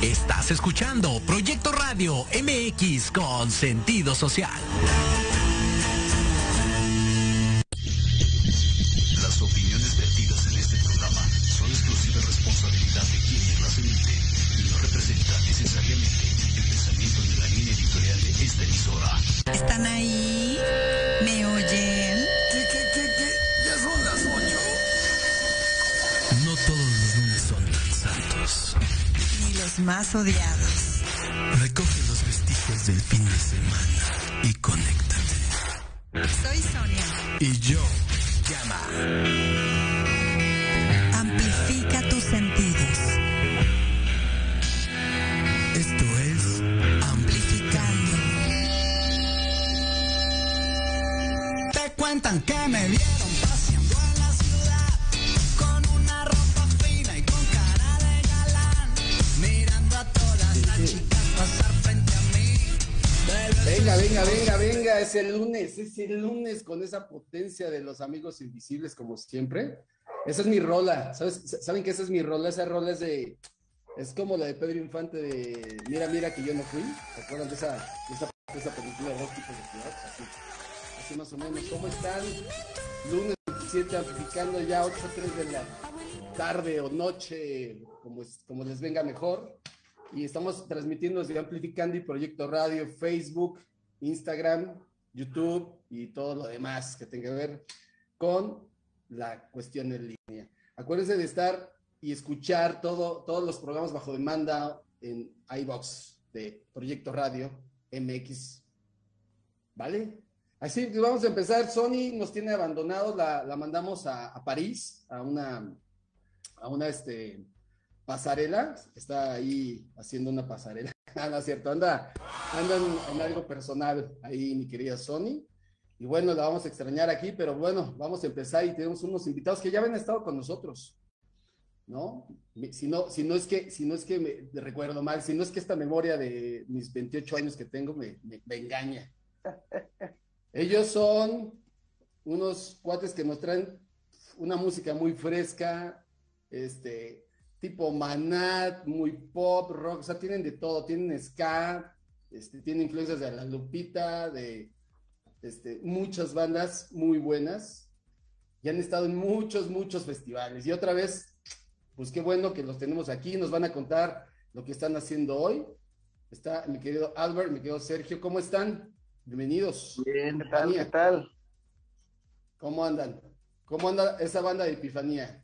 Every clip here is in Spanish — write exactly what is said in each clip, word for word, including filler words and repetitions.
Estás escuchando Proyecto Radio M X con sentido social. Las opiniones vertidas en este programa son exclusiva responsabilidad de quienes las emiten y no representan necesariamente el pensamiento ni la línea editorial de esta emisora. ¿Están ahí? ¿Me oyen? ¿Qué, qué, qué, qué? ¿Ya son las ocho? No todos los lunes son tan santos. Ni los más odiados. Recoge los vestigios del fin de semana y conéctate. Soy Sonia. Y yo, Llama. Amplifica tus sentidos. Esto es Amplificando. Te cuentan que me vieron paseando en la ciudad con una ropa fina y con cara de galán, mirando a todas las chicas pasar frente a mí. Venga, venga, venga, venga, es el lunes, es el lunes con esa potencia de los amigos invisibles como siempre. Esa es mi rola, ¿sabes? ¿Saben que esa es mi rola? Esa rola es de, es como la de Pedro Infante de Mira, mira que yo no fui. ¿Se acuerdan de esa, de esa, de esa película de dos tipos de ciudad? Así, así más o menos. ¿Cómo están? Lunes veintisiete, amplificando ya ocho o tres de la tarde o noche, como, es, como les venga mejor. Y estamos transmitiendo desde Amplificando y Proyecto Radio, Facebook, Instagram, YouTube y todo lo demás que tenga que ver con la cuestión en línea. Acuérdense de estar y escuchar todo, todos los programas bajo demanda en iVoox de Proyecto Radio M X. ¿Vale? Así que vamos a empezar. Sony nos tiene abandonados, la, la mandamos a, a París, a una, a una este, pasarela. Está ahí haciendo una pasarela. Ah, no es cierto, anda, anda en, en algo personal ahí, mi querida Sony. Y bueno, la vamos a extrañar aquí, pero bueno, vamos a empezar y tenemos unos invitados que ya habían estado con nosotros, ¿no? Si no, si no es que, si no es que me recuerdo mal, si no es que esta memoria de mis veintiocho años que tengo me, me, me engaña. Ellos son unos cuates que nos traen una música muy fresca, este, tipo Maná, muy pop, rock, o sea, tienen de todo, tienen ska, este, tienen influencias de La Lupita, de este, muchas bandas muy buenas, y han estado en muchos, muchos festivales, y otra vez, pues qué bueno que los tenemos aquí, nos van a contar lo que están haciendo hoy. Está mi querido Albert, mi querido Sergio, ¿cómo están? Bienvenidos. Bien, ¿qué tal? ¿Qué tal? ¿Cómo andan? ¿Cómo anda esa banda de Epifanía?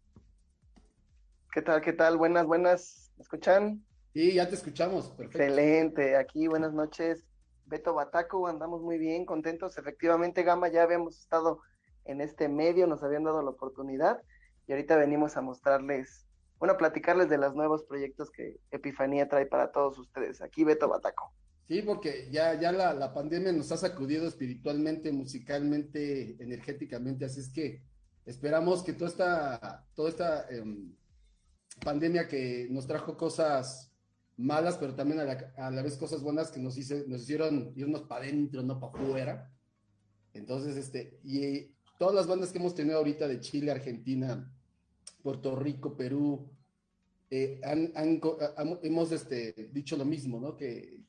¿Qué tal? ¿Qué tal? Buenas, buenas. ¿Me escuchan? Sí, ya te escuchamos. Perfecto. Excelente. Aquí, buenas noches. Beto Bataco, andamos muy bien, contentos. Efectivamente, Gama, ya habíamos estado en este medio, nos habían dado la oportunidad y ahorita venimos a mostrarles, bueno, a platicarles de los nuevos proyectos que Epifanía trae para todos ustedes. Aquí, Beto Bataco. Sí, porque ya, ya la, la pandemia nos ha sacudido espiritualmente, musicalmente, energéticamente, así es que esperamos que toda esta, toda esta eh, pandemia que nos trajo cosas malas, pero también a la, a la vez cosas buenas que nos, hice, nos hicieron irnos para adentro, no para afuera. Entonces, este, y todas las bandas que hemos tenido ahorita de Chile, Argentina, Puerto Rico, Perú, eh, han, han, han, hemos este, dicho lo mismo, ¿no? Que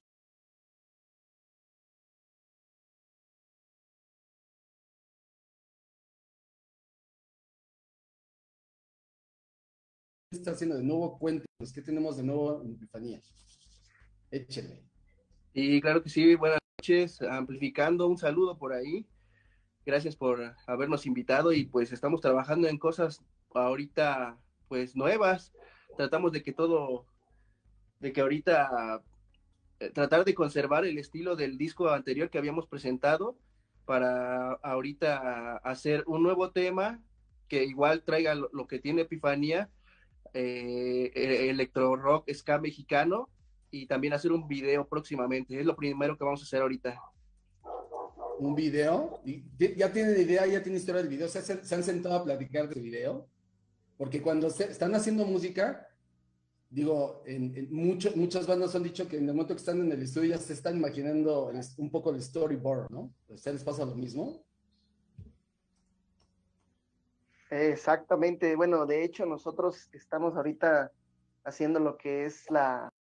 está haciendo de nuevo, cuéntenos, ¿qué tenemos de nuevo en Epifanía? Échenle. Y claro que sí, buenas noches, Amplificando, un saludo por ahí, gracias por habernos invitado y pues estamos trabajando en cosas ahorita pues nuevas, tratamos de que todo, de que ahorita eh, tratar de conservar el estilo del disco anterior que habíamos presentado para ahorita hacer un nuevo tema que igual traiga lo, lo que tiene Epifanía, eh, electro rock, ska mexicano, y también hacer un video próximamente. Es lo primero que vamos a hacer ahorita. ¿Un video? ¿Ya tienen idea, ya tienen historia del video? ¿Se, se han sentado a platicar del video? Porque cuando se, están haciendo música, digo, en, en mucho, muchas bandas han dicho que en el momento que están en el estudio ya se están imaginando el, un poco el storyboard, ¿no? ¿A ustedes les pasa lo mismo? Exactamente, bueno, de hecho nosotros estamos ahorita haciendo lo que es la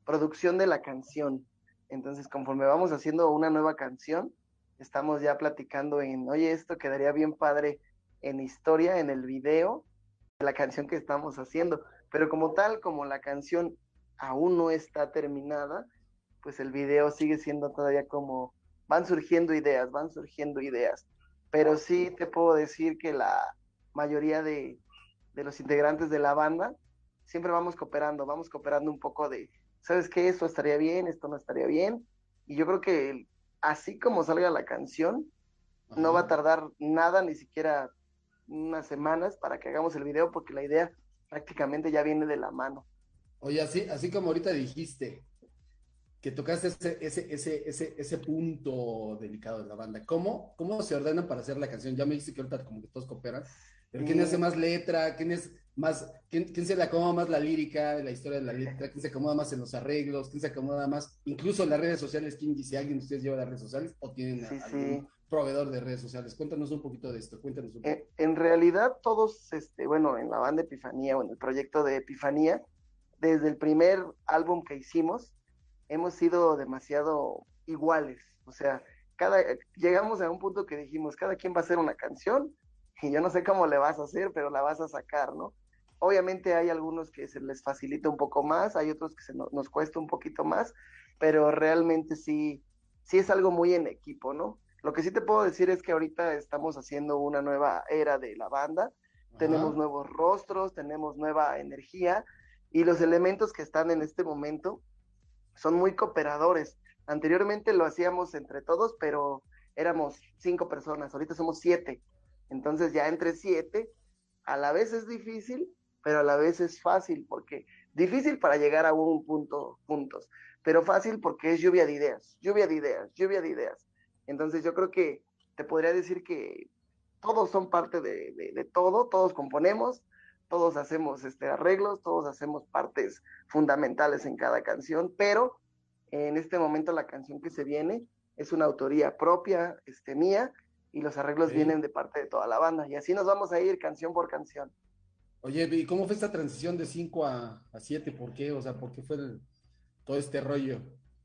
producción de la canción. Entonces, conforme vamos haciendo una nueva canción, estamos ya platicando en, oye, esto quedaría bien padre en historia, en el video de la canción que estamos haciendo. Pero como tal, como la canción aún no está terminada, pues el video sigue siendo todavía como, van surgiendo ideas, van surgiendo ideas. Pero sí te puedo decir que la mayoría de, de los integrantes de la banda siempre vamos cooperando, vamos cooperando un poco de, ¿sabes qué? Esto estaría bien, esto no estaría bien. Y yo creo que así como salga la canción, Ajá. no va a tardar nada, ni siquiera unas semanas para que hagamos el video, porque la idea prácticamente ya viene de la mano. Oye, así, así como ahorita dijiste, que tocaste ese, ese, ese, ese, ese punto delicado de la banda. ¿Cómo, ¿Cómo se ordenan para hacer la canción? Ya me dijiste que ahorita como que todos cooperan, pero ¿quién Sí. hace más letra? ¿Quién es más, quién, quién se le acomoda más la lírica, la historia de la letra? ¿Quién se acomoda más en los arreglos? ¿Quién se acomoda más, incluso en las redes sociales? ¿Quién dice alguien de ustedes lleva las redes sociales o tienen Sí, a- sí. algún proveedor de redes sociales? Cuéntanos un poquito de esto, cuéntanos un poco. En, en realidad todos, este, bueno, en la banda Epifanía o en el proyecto de Epifanía, desde el primer álbum que hicimos, hemos sido demasiado iguales. O sea, cada, llegamos a un punto que dijimos, cada quien va a hacer una canción y yo no sé cómo le vas a hacer, pero la vas a sacar, ¿no? Obviamente hay algunos que se les facilita un poco más, hay otros que se no, nos cuesta un poquito más, pero realmente sí, sí es algo muy en equipo, ¿no? Lo que sí te puedo decir es que ahorita estamos haciendo una nueva era de la banda, Ajá. tenemos nuevos rostros, tenemos nueva energía, y los elementos que están en este momento son muy cooperadores. Anteriormente lo hacíamos entre todos, pero éramos cinco personas, ahorita somos siete. Entonces ya entre siete, a la vez es difícil, pero a la vez es fácil, porque difícil para llegar a un punto juntos, pero fácil porque es lluvia de ideas, lluvia de ideas, lluvia de ideas. Entonces yo creo que te podría decir que todos son parte de, de, de todo, todos componemos, todos hacemos este, arreglos, todos hacemos partes fundamentales en cada canción, pero en este momento la canción que se viene es una autoría propia, este, mía, y los arreglos Ok. vienen de parte de toda la banda, y así nos vamos a ir canción por canción. Oye, ¿y cómo fue esta transición de cinco a, a siete? ¿Por qué? O sea, ¿por qué fue el- todo este rollo?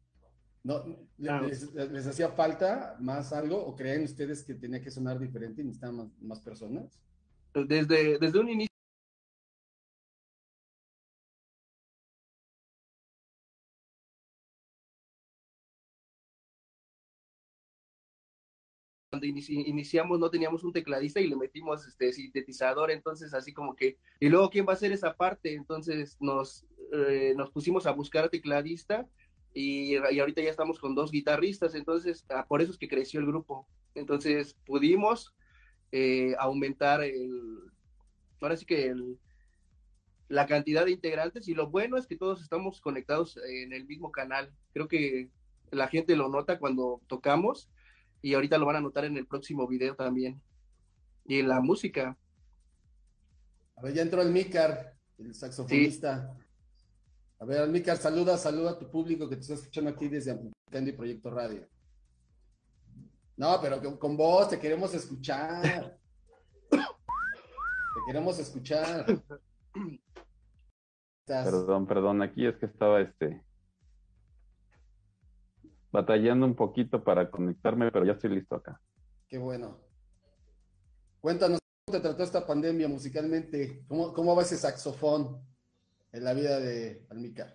¿No, le- Claro. les, les hacía falta más algo o creían ustedes que tenía que sonar diferente y necesitaban más, más personas? Desde, desde un inicio cuando inici- iniciamos no teníamos un tecladista y le metimos este sintetizador, entonces así como que, y luego quién va a hacer esa parte, entonces nos, eh, nos pusimos a buscar tecladista y, y ahorita ya estamos con dos guitarristas, entonces ah, por eso es que creció el grupo, entonces pudimos eh, aumentar el, ahora sí que el, la cantidad de integrantes y lo bueno es que todos estamos conectados en el mismo canal, creo que la gente lo nota cuando tocamos y ahorita lo van a notar en el próximo video también. Y en la música, A ver, ya entró el Mícar, el sí, saxofonista. A ver, Almícar, saluda, saluda a tu público que te está escuchando aquí desde Amplificando y Proyecto Radio. No, pero con, con vos te queremos escuchar. Te queremos escuchar. Estás- Perdón, perdón, aquí es que estaba este batallando un poquito para conectarme, pero ya estoy listo acá. Qué bueno. Cuéntanos, ¿cómo te trató esta pandemia musicalmente? ¿Cómo, cómo va ese saxofón en la vida de Almícar?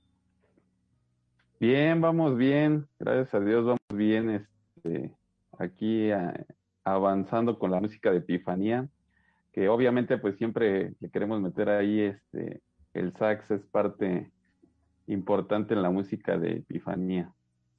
Bien, vamos bien, gracias a Dios vamos bien, este, aquí a- avanzando con la música de Epifanía, que obviamente pues siempre le queremos meter ahí, este, el sax es parte importante en la música de Epifanía.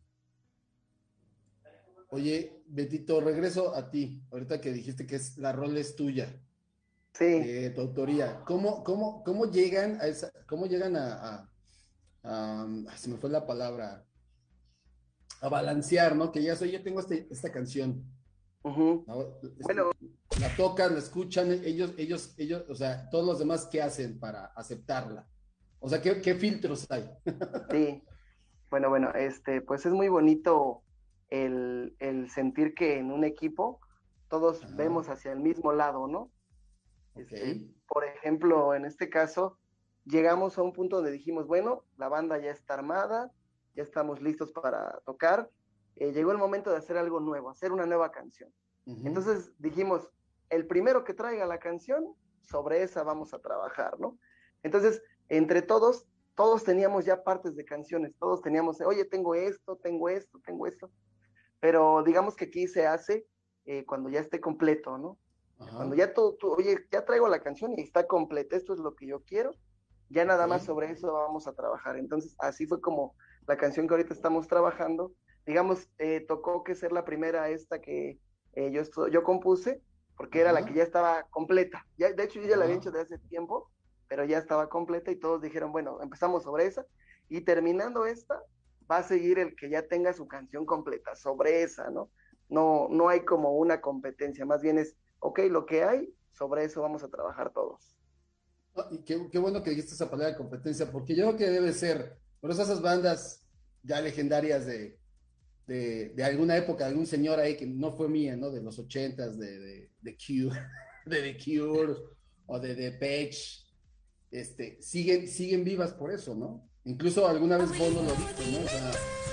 Oye, Betito, regreso a ti. Ahorita que dijiste que es, la rola es tuya, Sí, de tu autoría. ¿Cómo, cómo, cómo llegan a esa, cómo llegan a, a- a- ay, se me fue la palabra, a balancear, ¿no? Que ya soy, yo tengo este- esta canción, ujú. ¿no? Bueno, La tocan, la escuchan, ellos, ellos, ellos, o sea, todos los demás, ¿qué hacen para aceptarla? O sea, ¿qué, qué filtros hay? sí, bueno, bueno, este, pues es muy bonito el, el sentir que en un equipo todos Ajá, vemos hacia el mismo lado, ¿no? ok. Este, por ejemplo, en este caso, llegamos a un punto donde dijimos, bueno, la banda ya está armada, ya estamos listos para tocar, eh, llegó el momento de hacer algo nuevo, hacer una nueva canción. Uh-huh. Entonces dijimos, el primero que traiga la canción, sobre esa vamos a trabajar, ¿no? Entonces, entre todos, todos teníamos ya partes de canciones, todos teníamos, oye, tengo esto, tengo esto, tengo esto, pero digamos que aquí se hace eh, cuando ya esté completo, ¿no? Uh-huh. Cuando ya tú, tú, oye, ya traigo la canción y está completa, esto es lo que yo quiero, ya nada más sobre eso vamos a trabajar. Entonces, así fue como la canción que ahorita estamos trabajando, digamos, eh, tocó que ser la primera esta que eh, yo, estu- yo compuse, porque uh-huh. era la que ya estaba completa. Ya, de hecho, yo ya uh-huh. la había hecho de hace tiempo, pero ya estaba completa y todos dijeron, bueno, empezamos sobre esa, y terminando esta, va a seguir el que ya tenga su canción completa, sobre esa, ¿no? No, no hay como una competencia, más bien es, ok, lo que hay, sobre eso vamos a trabajar todos. Y qué, qué bueno que dijiste esa palabra de competencia, porque yo creo que debe ser, por eso esas bandas ya legendarias de, de, de alguna época, algún señor ahí que no fue mía, ¿no? De los ochentas, de, de, de Cure, de The Cure, o de The Page, este, siguen, siguen vivas por eso, ¿no? Incluso alguna vez Bono lo dijo, ¿no? O sea,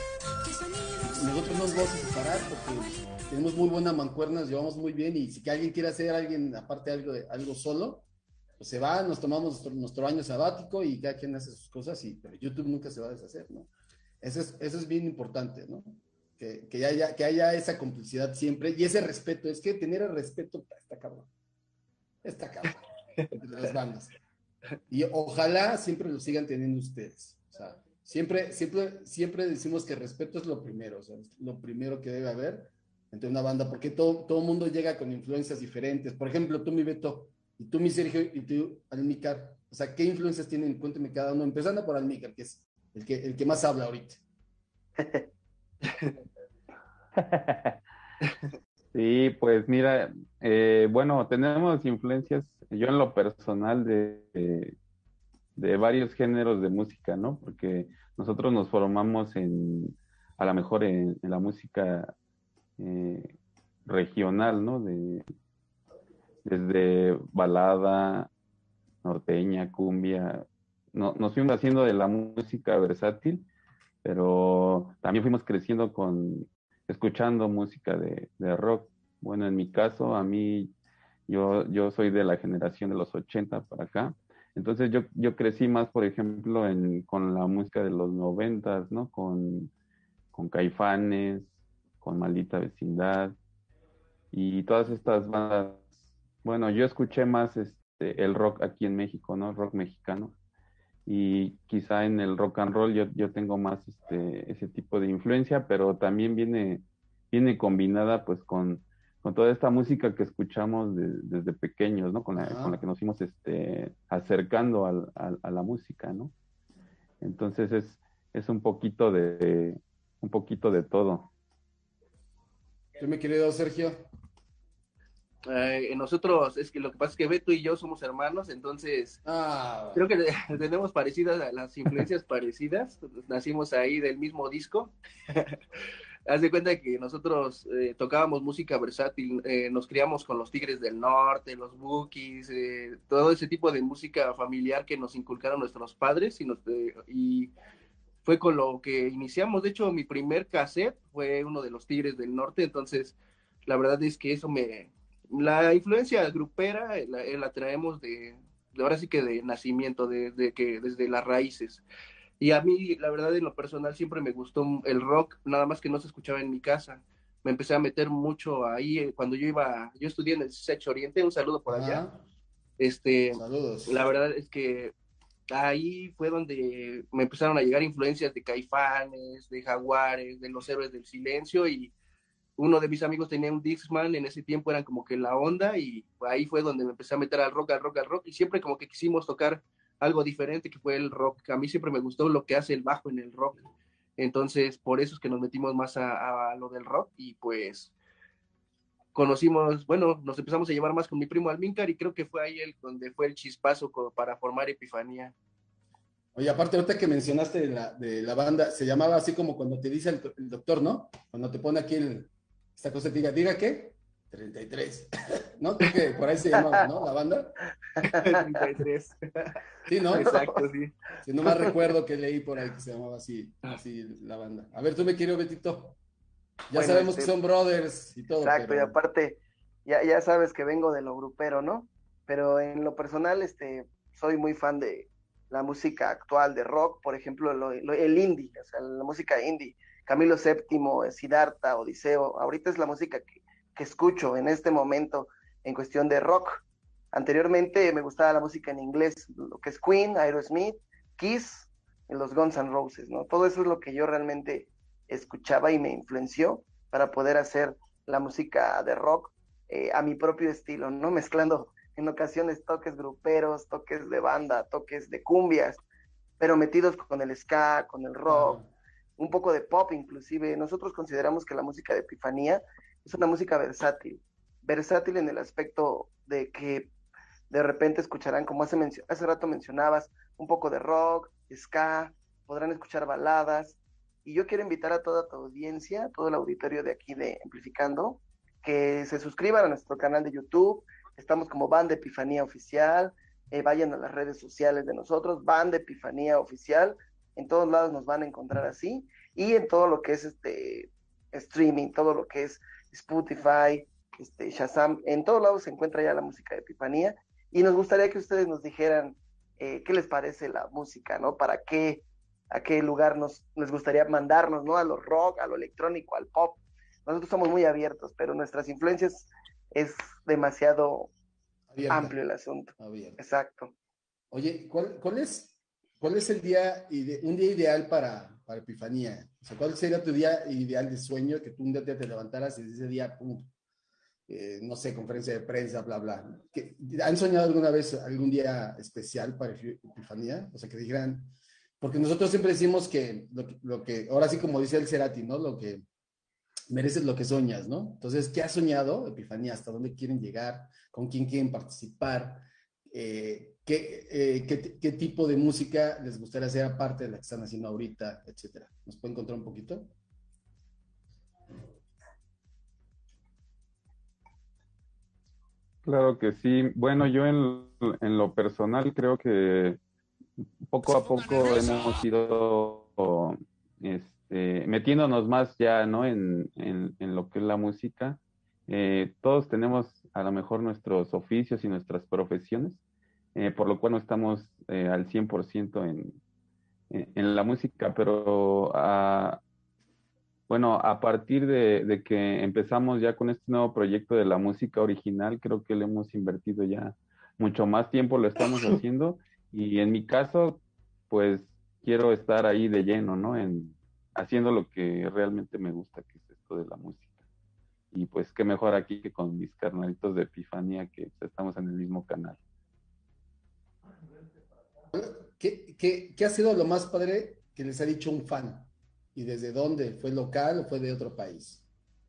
nosotros nos vamos a separar porque tenemos muy buena mancuerna, nos llevamos muy bien, y si que alguien quiere hacer alguien, aparte algo, de, algo solo, pues se va, nos tomamos nuestro, nuestro año sabático y cada quien hace sus cosas, y, pero YouTube nunca se va a deshacer, ¿no? Eso es, eso es bien importante, ¿no? Que, que, haya, que haya esa complicidad siempre, y ese respeto, es que tener el respeto está cabrón, está cabrón, entre las bandas. Y ojalá siempre lo sigan teniendo ustedes. O sea, siempre, siempre, siempre decimos que respeto es lo primero, o sea, es lo primero que debe haber entre una banda, porque todo, todo mundo llega con influencias diferentes. Por ejemplo, tú, mi Beto, y tú, mi Sergio, y tú, Almícar. O sea, ¿qué influencias tienen? Cuénteme cada uno, empezando por Almícar, que es el que, el que más habla ahorita. Sí, pues mira, eh, bueno, tenemos influencias, yo en lo personal, de, de, de varios géneros de música, ¿no? Porque nosotros nos formamos en, a lo mejor en, en la música eh, regional, ¿no? De, desde balada, norteña, cumbia, no, nos fuimos haciendo de la música versátil, pero también fuimos creciendo con escuchando música de, de rock. Bueno, en mi caso, a mí, yo, yo soy de la generación de los ochenta para acá, entonces yo, yo crecí más, por ejemplo, en, con la música de los noventas, ¿no? Con, con Caifanes, con Maldita Vecindad, y todas estas bandas. Bueno, yo escuché más este, el rock aquí en México, ¿no? El rock mexicano. Y quizá en el rock and roll yo, yo tengo más este, ese tipo de influencia, pero también viene, viene combinada pues con, con toda esta música que escuchamos de, desde pequeños, ¿no? Con la, con la que nos fuimos este, acercando al, al, a la música, ¿no? Entonces es, es un poquito de, un poquito de todo. ¿Tú, mi querido Sergio? Eh, nosotros, es que lo que pasa es que Beto y yo somos hermanos, entonces ah, creo que tenemos parecidas, las influencias parecidas, nacimos ahí del mismo disco. Haz de cuenta que nosotros eh, tocábamos música versátil, eh, nos criamos con los Tigres del Norte, los Bukis, eh, todo ese tipo de música familiar que nos inculcaron nuestros padres, y, nos, eh, y fue con lo que iniciamos. De hecho, mi primer cassette fue uno de los Tigres del Norte, entonces la verdad es que eso me... La influencia grupera la, la traemos de, de, ahora sí que de nacimiento, de, de que desde las raíces. Y a mí, la verdad, en lo personal siempre me gustó el rock, nada más que no se escuchaba en mi casa. Me empecé a meter mucho ahí cuando yo iba, yo estudié en el Sech Oriente, un saludo por allá. Ah, este, saludos. La verdad es que ahí fue donde me empezaron a llegar influencias de Caifanes, de Jaguares, de los Héroes del Silencio, y uno de mis amigos tenía un Dixman, en ese tiempo eran como que la onda, y ahí fue donde me empecé a meter al rock, al rock, al rock, y siempre como que quisimos tocar algo diferente, que fue el rock. A mí siempre me gustó lo que hace el bajo en el rock, entonces por eso es que nos metimos más a, a lo del rock, y pues conocimos, bueno, nos empezamos a llevar más con mi primo Almícar, y creo que fue ahí el, donde fue el chispazo para formar Epifanía. Oye, aparte, ahorita que mencionaste de la, de la banda, se llamaba así como cuando te dice el, el doctor, ¿no? Cuando te pone aquí el, esta cosa, te diga, ¿diga qué? treinta y tres. ¿No? Creo que por ahí se llamaba, ¿no? La banda. treinta y tres. Sí, ¿no? Exacto, sí. Si no más recuerdo que leí por ahí que se llamaba así, así la banda. A ver, tú me quieres, Betito. Ya Bueno, sabemos este, que son brothers y todo, exacto, pero... y aparte, ya, ya sabes que vengo de lo grupero, ¿no? Pero en lo personal, este, soy muy fan de la música actual, de rock, por ejemplo, lo- lo- el indie, o sea, la música indie. Camilo séptimo, Siddhartha, Odiseo, ahorita es la música que, que escucho en este momento en cuestión de rock. Anteriormente me gustaba la música en inglés, lo que es Queen, Aerosmith, Kiss, y los Guns N' Roses, ¿no? Todo eso es lo que yo realmente escuchaba y me influenció para poder hacer la música de rock eh, a mi propio estilo, ¿no? Mezclando en ocasiones toques gruperos, toques de banda, toques de cumbias, pero metidos con el ska, con el rock, Claro. un poco de pop inclusive. Nosotros consideramos que la música de Epifanía es una música versátil, versátil en el aspecto de que de repente escucharán, como hace, mencio- hace rato mencionabas, un poco de rock, ska, podrán escuchar baladas. Y yo quiero invitar a toda tu audiencia, todo el auditorio de aquí de Amplificando, que se suscriban a nuestro canal de YouTube. Estamos como Banda Epifanía Oficial. Eh, vayan a las redes sociales de nosotros, Banda Epifanía Oficial. En todos lados nos van a encontrar así. Y en todo lo que es este streaming, todo lo que es Spotify, este, Shazam, en todos lados se encuentra ya la música de Epifanía. Y nos gustaría que ustedes nos dijeran eh, qué les parece la música, ¿no? ¿Para qué, a qué lugar nos les gustaría mandarnos, ¿no? A lo rock, a lo electrónico, al pop. Nosotros somos muy abiertos, pero nuestras influencias es demasiado Abierta. amplio el asunto. Abierta. Exacto. Oye, ¿cuál, cuál es, cuál es el día, ide- un día ideal para, para Epifanía? O sea, ¿cuál sería tu día ideal de sueño que tú un día te, te levantaras y ese día, pum, eh, no sé, conferencia de prensa, bla, bla? ¿Qué- ¿Han soñado alguna vez algún día especial para Epi- Epifanía? O sea, que dijeran, porque nosotros siempre decimos que lo, que lo que, ahora sí como dice el Cerati, ¿no? Lo que mereces lo que soñas, ¿no? Entonces, ¿qué has soñado, Epifanía? ¿Hasta dónde quieren llegar? ¿Con quién quieren participar? Eh, ¿qué, eh, qué, qué tipo de música les gustaría hacer aparte de la que están haciendo ahorita, etcétera? ¿Nos pueden contar un poquito? Claro que sí. Bueno, yo en, en lo personal creo que poco a poco hemos ido este, metiéndonos más ya, ¿no? En, en, en lo que es la música. Eh, todos tenemos a lo mejor nuestros oficios y nuestras profesiones, eh, por lo cual no estamos eh, al cien por ciento en, en, en la música, pero a, bueno, a partir de, de que empezamos ya con este nuevo proyecto de la música original, creo que le hemos invertido ya mucho más tiempo, lo estamos haciendo, y en mi caso, pues quiero estar ahí de lleno, ¿no? En haciendo lo que realmente me gusta, que es esto de la música. Y pues qué mejor aquí que con mis carnalitos de Epifanía, que pues, estamos en el mismo canal. ¿Qué, qué, qué ha sido lo más padre que les ha dicho un fan? ¿Y desde dónde? ¿Fue local o fue de otro país?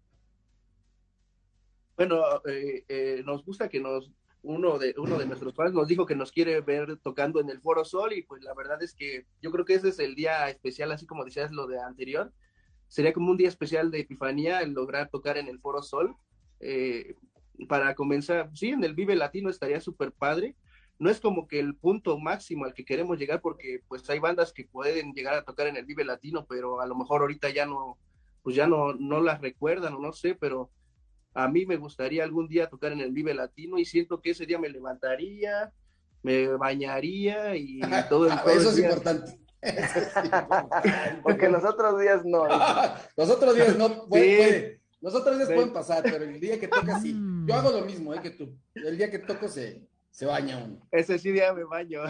Bueno, eh, eh, nos gusta que nos uno de uno de nuestros fans nos dijo que nos quiere ver tocando en el Foro Sol, y pues la verdad es que yo creo que ese es el día especial, así como decías lo de anterior. Sería como un día especial de Epifanía el lograr tocar en el Foro Sol. Eh, para comenzar, sí, en el Vive Latino estaría súper padre. No es como que el punto máximo al que queremos llegar, porque pues hay bandas que pueden llegar a tocar en el Vive Latino, pero a lo mejor ahorita ya no, pues ya no, no las recuerdan o no sé, pero a mí me gustaría algún día tocar en el Vive Latino, y siento que ese día me levantaría, me bañaría y todo el, todo Eso el es día. importante. Eso es importante. Porque los otros días no. Los otros días no puede, Sí. puede. Los otros días Sí. pueden pasar, pero el día que toca sí. Yo hago lo mismo, eh, que tú. El día que toco se, se baña uno. Ese sí día me baño.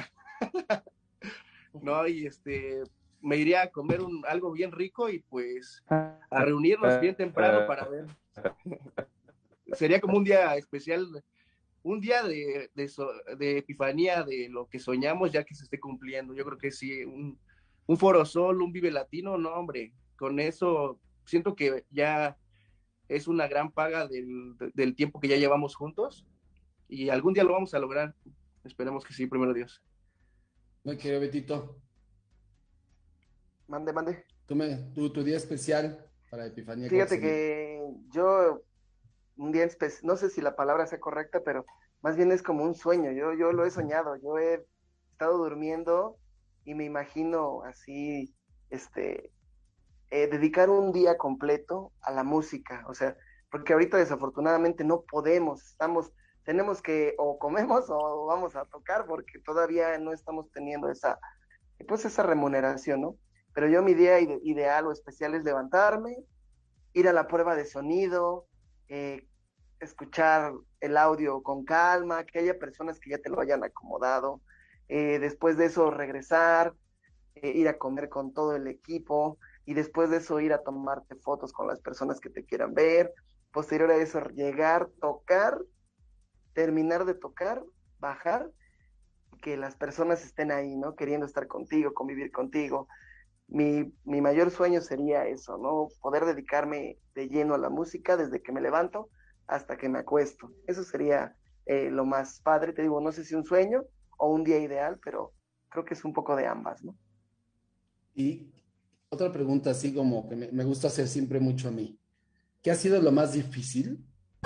No, y este, me iría a comer un, algo bien rico, y pues a reunirnos bien temprano para ver. Sería como un día especial, un día de, de, so, de epifanía de lo que soñamos ya que se esté cumpliendo. Yo creo que sí, un, un Foro Sol, un Vive Latino, no, hombre, con eso siento que ya es una gran paga del, del tiempo que ya llevamos juntos, y algún día lo vamos a lograr. Esperemos que sí, primero Dios. No quiero, Betito. Mande, mande. Tú me, tu, tu día especial para Epifanía. ¿Cuál Fíjate sería? que yo un un día en espe- no sé si la palabra sea correcta, pero más bien es como un sueño, yo, yo lo he soñado, yo he estado durmiendo y me imagino así, este, eh, dedicar un día completo a la música, o sea, porque ahorita desafortunadamente no podemos, estamos, tenemos que o comemos o vamos a tocar porque todavía no estamos teniendo esa, pues esa remuneración, ¿no? Pero yo mi día ide- ideal o especial es levantarme, ir a la prueba de sonido, eh, escuchar el audio con calma, que haya personas que ya te lo hayan acomodado, eh, después de eso regresar, eh, ir a comer con todo el equipo y después de eso ir a tomarte fotos con las personas que te quieran ver, posterior a eso llegar, tocar, terminar de tocar, bajar, que las personas estén ahí, ¿no? Queriendo estar contigo, convivir contigo. Mi, mi mayor sueño sería eso, ¿no? Poder dedicarme de lleno a la música desde que me levanto hasta que me acuesto. Eso sería eh, lo más padre, te digo, no sé si un sueño o un día ideal, pero creo que es un poco de ambas, ¿no? Y otra pregunta, así como que me, me gusta hacer siempre mucho a mí. ¿Qué ha sido lo más difícil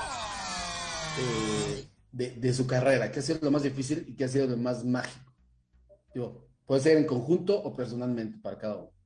eh, de, de su carrera? ¿Qué ha sido lo más difícil y qué ha sido lo más mágico? Digo, puede ser en conjunto o personalmente para cada uno.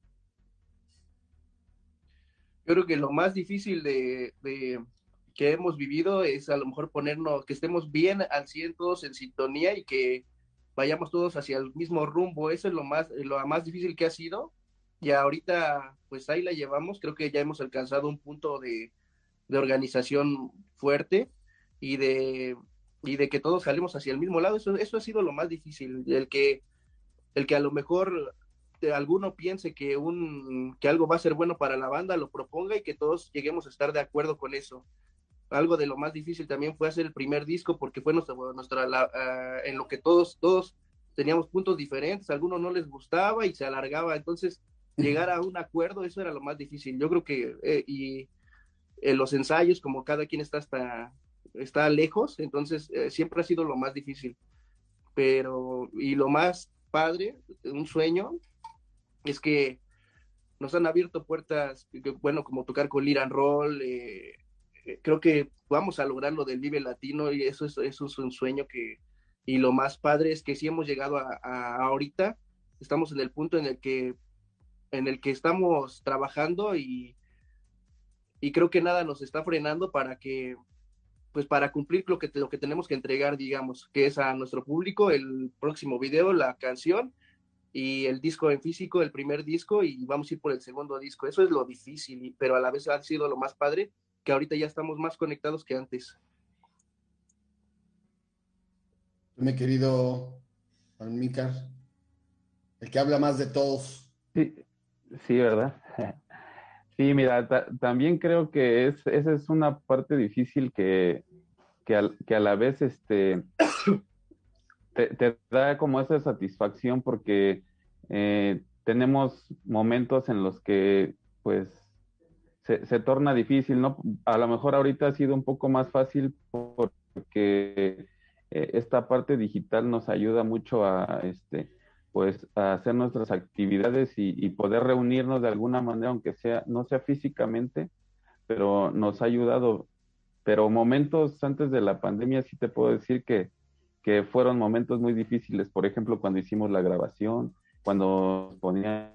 Yo creo que lo más difícil de, de que hemos vivido es a lo mejor ponernos, que estemos bien al cien todos en sintonía y que vayamos todos hacia el mismo rumbo. Eso es lo más, lo más difícil que ha sido. Y ahorita, pues ahí la llevamos. Creo que ya hemos alcanzado un punto de, de organización fuerte y de, y de que todos salimos hacia el mismo lado. Eso, eso ha sido lo más difícil. El que, el que a lo mejor de alguno piense que un que algo va a ser bueno para la banda, lo proponga y que todos lleguemos a estar de acuerdo con eso. Algo de lo más difícil también fue hacer el primer disco porque fue nuestra, nuestra la, uh, en lo que todos todos teníamos puntos diferentes, a algunos no les gustaba y se alargaba, entonces llegar a un acuerdo, eso era lo más difícil. Yo creo que eh, y eh, los ensayos, como cada quien está hasta está lejos, entonces eh, siempre ha sido lo más difícil. Pero y lo más padre, un sueño es que nos han abierto puertas, bueno, como tocar con Liran Roll, eh, eh, creo que vamos a lograr lo del Vive Latino y eso es, eso es un sueño que, y lo más padre es que si hemos llegado a, a ahorita, estamos en el punto en el que, en el que estamos trabajando y, y creo que nada nos está frenando para que, pues para cumplir lo que, lo que tenemos que entregar, digamos, que es a nuestro público el próximo video, la canción, y el disco en físico, el primer disco, y vamos a ir por el segundo disco. Eso es lo difícil, pero a la vez ha sido lo más padre, que ahorita ya estamos más conectados que antes. Mi querido Almícar, el que habla más de todos. Sí, sí, ¿verdad? Sí, mira, ta- también creo que es, esa es una parte difícil que, que, al- que a la vez este, te, te da como esa satisfacción porque eh, tenemos momentos en los que pues se, se torna difícil, ¿no? A lo mejor ahorita ha sido un poco más fácil porque eh, esta parte digital nos ayuda mucho a este pues a hacer nuestras actividades y, y poder reunirnos de alguna manera, aunque sea, no sea físicamente, pero nos ha ayudado. Pero momentos antes de la pandemia sí te puedo decir que, que fueron momentos muy difíciles. Por ejemplo, cuando hicimos la grabación, cuando ponía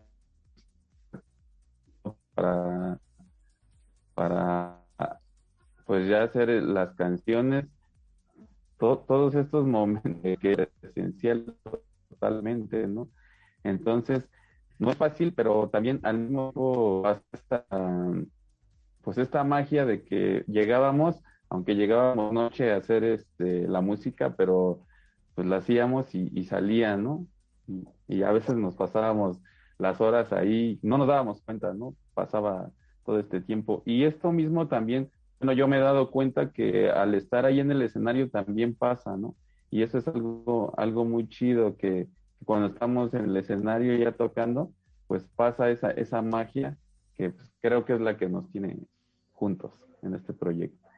para, para pues ya hacer las canciones, to- todos estos momentos que era esencial totalmente, ¿no? Entonces, no es fácil, pero también al mismo tiempo hasta pues esta magia de que llegábamos, aunque llegábamos noche a hacer este, la música, pero pues la hacíamos y, y salía, ¿no? Y, y a veces nos pasábamos las horas ahí, no nos dábamos cuenta, ¿no? Pasaba todo este tiempo. Y esto mismo también, bueno, yo me he dado cuenta que al estar ahí en el escenario también pasa, ¿no? Y eso es algo, algo muy chido, que, que cuando estamos en el escenario ya tocando, pues pasa esa, esa magia que pues, creo que es la que nos tiene juntos en este proyecto.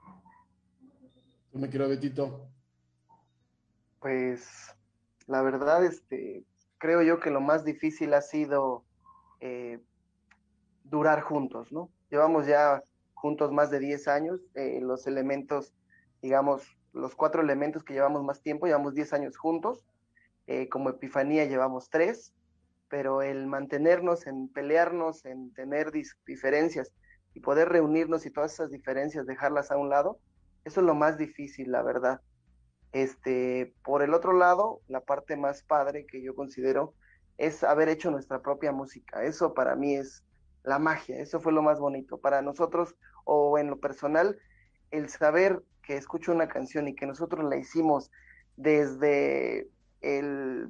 Yo me quiero, Betito. Pues la verdad, este, creo yo que lo más difícil ha sido eh, durar juntos, ¿no? Llevamos ya juntos más de diez años, eh, los elementos, digamos, los cuatro elementos que llevamos más tiempo, llevamos diez años juntos, eh, como Epifanía llevamos tres, pero el mantenernos, en pelearnos, en tener dis- diferencias y poder reunirnos y todas esas diferencias dejarlas a un lado, eso es lo más difícil, la verdad. Este, por el otro lado, la parte más padre que yo considero es haber hecho nuestra propia música. Eso para mí es la magia, eso fue lo más bonito. Para nosotros, o en lo personal, el saber que escucho una canción y que nosotros la hicimos desde el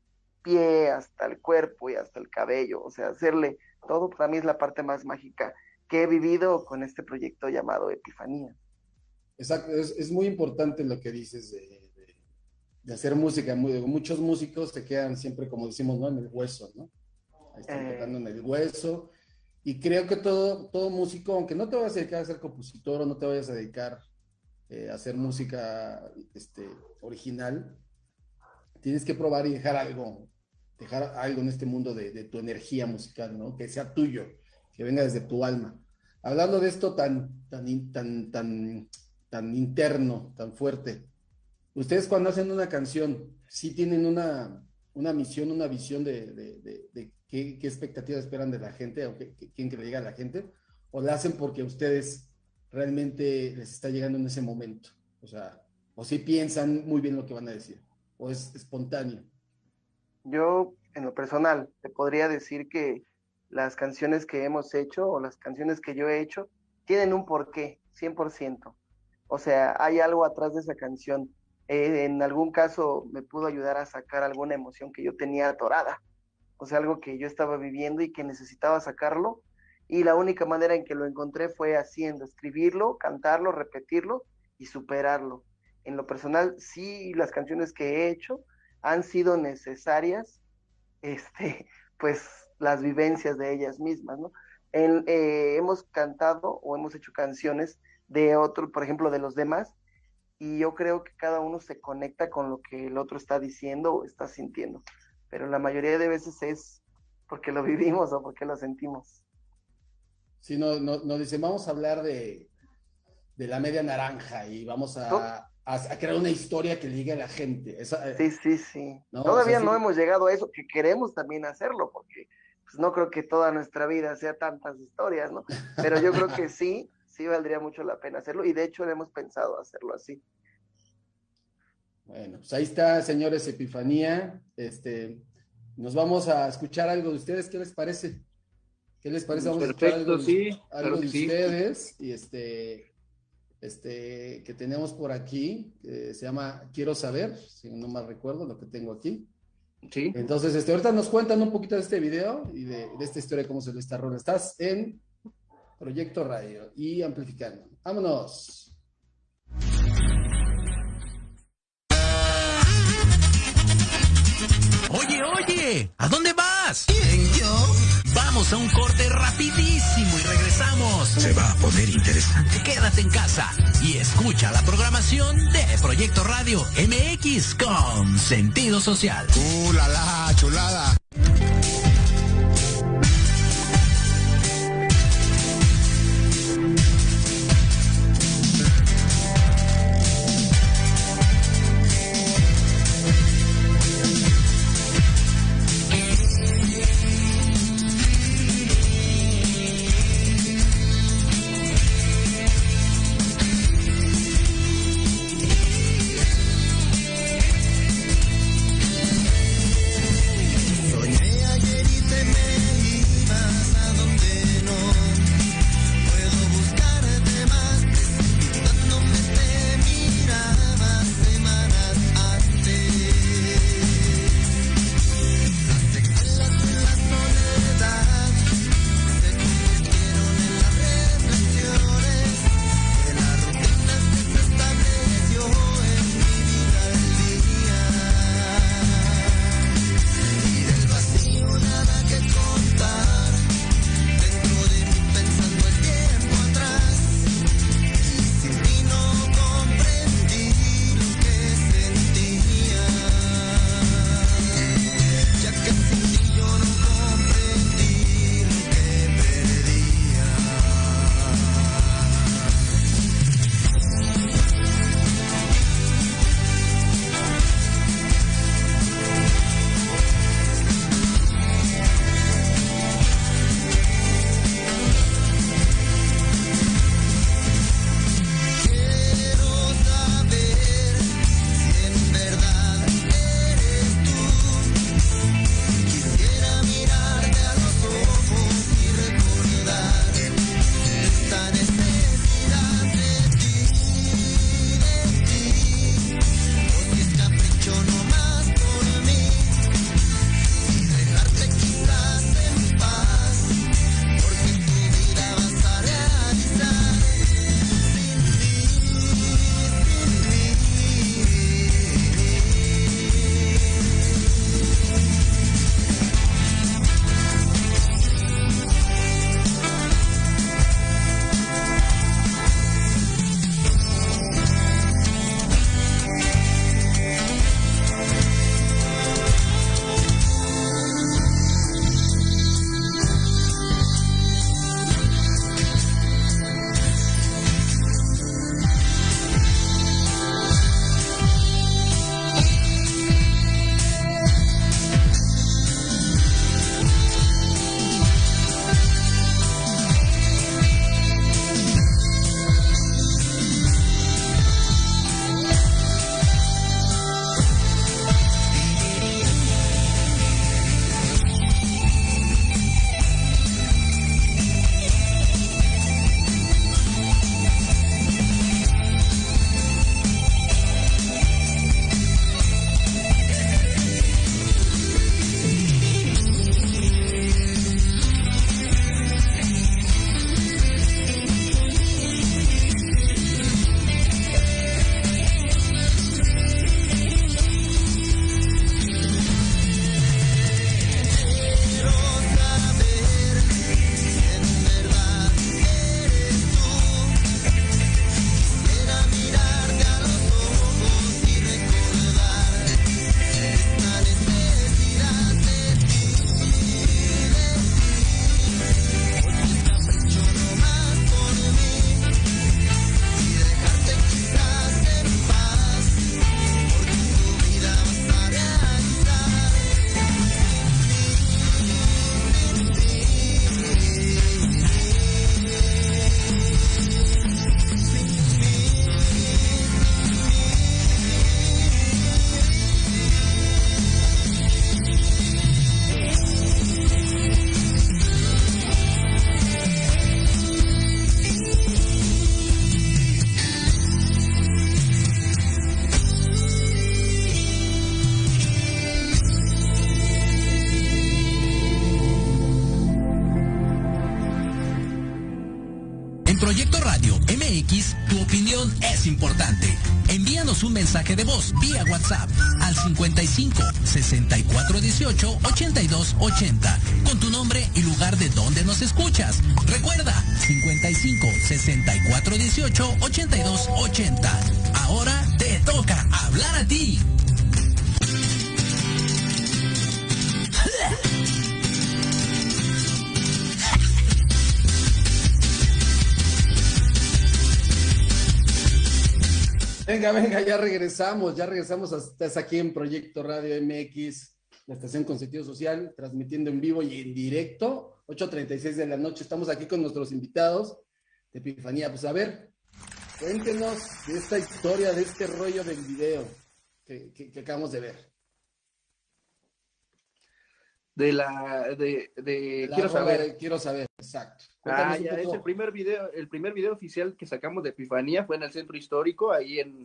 pie hasta el cuerpo y hasta el cabello, o sea, hacerle todo, para mí es la parte más mágica que he vivido con este proyecto llamado Epifanía. Exacto, es, es muy importante lo que dices de, de, de hacer música. Muy, muchos músicos se quedan siempre, como decimos, ¿no? En el hueso, ¿no? Ahí están Eh. tocando en el hueso. Y creo que todo, todo músico, aunque no te vayas a dedicar a ser compositor o no te vayas a dedicar eh, a hacer música este, original, tienes que probar y dejar algo, dejar algo en este mundo de, de tu energía musical, ¿no? Que sea tuyo, que venga desde tu alma. Hablando de esto tan, tan, tan, tan, tan interno, tan fuerte, ustedes cuando hacen una canción, ¿sí tienen una, una misión, una visión de, de, de, de qué, qué expectativas esperan de la gente, o qué, qué quieren que le diga a la gente, o la hacen porque a ustedes realmente les está llegando en ese momento? O sea, o si piensan muy bien lo que van a decir, o es espontáneo. Yo, en lo personal, te podría decir que las canciones que hemos hecho o las canciones que yo he hecho tienen un porqué, cien por ciento. O sea, hay algo atrás de esa canción. Eh, en algún caso me pudo ayudar a sacar alguna emoción que yo tenía atorada. O sea, algo que yo estaba viviendo y que necesitaba sacarlo. Y la única manera en que lo encontré fue haciendo, escribirlo, cantarlo, repetirlo y superarlo. En lo personal, sí, las canciones que he hecho han sido necesarias, este, pues las vivencias de ellas mismas, ¿no? En, eh, hemos cantado o hemos hecho canciones de otro, por ejemplo, de los demás, y yo creo que cada uno se conecta con lo que el otro está diciendo o está sintiendo, pero la mayoría de veces es porque lo vivimos o porque lo sentimos. Si no, no, nos dicen, vamos a hablar de, de la media naranja y vamos a, a, a crear una historia que le llegue a la gente. Esa, sí, sí, sí. ¿no? Todavía o sea, no sí. hemos llegado a eso, que queremos también hacerlo, porque pues, no creo que toda nuestra vida sea tantas historias, ¿no? Pero yo creo que sí, sí valdría mucho la pena hacerlo, y de hecho hemos pensado hacerlo así. Bueno, pues ahí está, señores, Epifanía. Este, nos vamos a escuchar algo de ustedes. ¿Qué les parece? ¿Qué les parece? Vamos Perfecto, a escuchar algo, sí, algo claro de que sí. ustedes y este, este, que tenemos por aquí, que se llama Quiero Saber, si no mal recuerdo lo que tengo aquí. Sí. Entonces, este, ahorita nos cuentan un poquito de este video y de, de esta historia, cómo se le está rolando. Estás en Proyecto Radio y Amplificando. ¡Vámonos! Oye, oye, ¿a dónde vas? ¿Quién, yo? Vamos a un corte rapidísimo y regresamos. Se va a poner interesante. Quédate en casa y escucha la programación de Proyecto Radio M X con sentido social. ¡Uh, la, la, chulada! información es importante. Envíanos un mensaje de voz vía WhatsApp al cincuenta y cinco, sesenta y cuatro dieciocho, ochenta y dos ochenta con tu nombre y lugar de donde nos escuchas. Recuerda, cincuenta y cinco, sesenta y cuatro dieciocho, ochenta y dos ochenta. Ahora te toca hablar a ti. Venga, venga, ya regresamos, ya regresamos. Estás aquí en Proyecto Radio M X, la estación con sentido social, transmitiendo en vivo y en directo, ocho treinta y seis de la noche. Estamos aquí con nuestros invitados de Epifanía. Pues a ver, cuéntenos de esta historia, de este rollo del video que, que, que acabamos de ver. De la, de, de, La quiero rola saber. de Quiero saber, exacto. Ah, Cuéntanos ya, un es poco. el primer video, el primer video oficial que sacamos de Epifanía fue en el centro histórico, ahí en,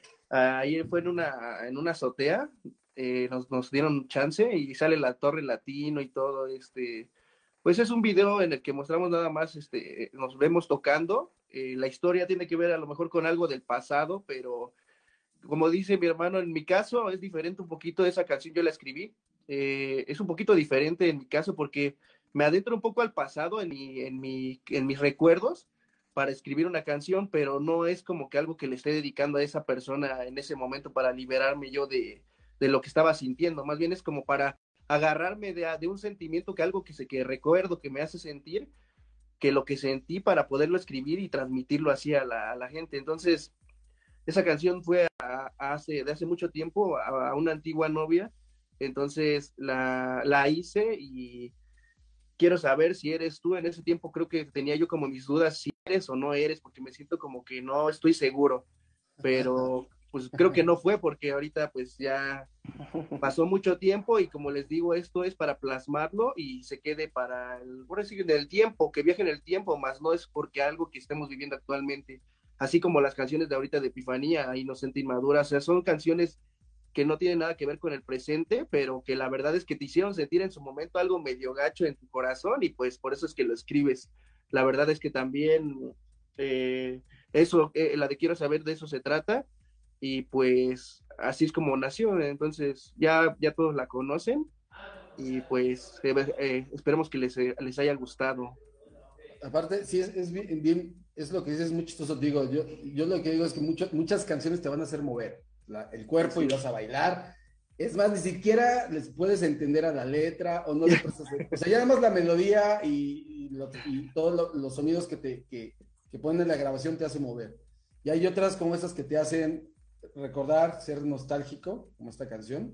ahí fue en una, en una azotea, eh, nos, nos dieron chance y sale la Torre Latino y todo, este, pues es un video en el que mostramos nada más, este, nos vemos tocando, eh, la historia tiene que ver a lo mejor con algo del pasado, pero como dice mi hermano, en mi caso es diferente un poquito, esa canción yo la escribí, eh, es un poquito diferente en mi caso porque me adentro un poco al pasado en, mi, en, mi, en mis recuerdos para escribir una canción, pero no es como que algo que le esté dedicando a esa persona en ese momento para liberarme yo de, de lo que estaba sintiendo, más bien es como para agarrarme de, de un sentimiento que algo que, se, que recuerdo, que me hace sentir, que lo que sentí para poderlo escribir y transmitirlo así a la, a la gente. Entonces, esa canción fue a, a hace, de hace mucho tiempo a, a una antigua novia, entonces la, la hice y quiero saber si eres tú. En ese tiempo creo que tenía yo como mis dudas si eres o no eres, porque me siento como que no estoy seguro, pero pues creo que no fue, porque ahorita pues ya pasó mucho tiempo y como les digo, esto es para plasmarlo y se quede para el, por decir, del tiempo, que viaje en el tiempo, más no es porque algo que estemos viviendo actualmente, así como las canciones de ahorita de Epifanía, Inocente Inmadura, o sea, son canciones que no tienen nada que ver con el presente, pero que la verdad es que te hicieron sentir en su momento algo medio gacho en tu corazón y pues por eso es que lo escribes. La verdad es que también eh, eso, eh, la de Quiero Saber, de eso se trata y pues así es como nació. Entonces ya, ya todos la conocen y pues eh, eh, esperemos que les, eh, les haya gustado. Aparte, sí, es, es bien, bien, es lo que dices, muy chistoso. Digo, yo, yo lo que digo es que mucho, muchas canciones te van a hacer mover la, el cuerpo y vas a bailar. Es más, ni siquiera les puedes entender a la letra o no le prestas. O sea, ya nada más la melodía y, y, lo, y todos lo, los sonidos que, te, que, que ponen en la grabación te hacen mover. Y hay otras como esas que te hacen recordar, ser nostálgico, como esta canción.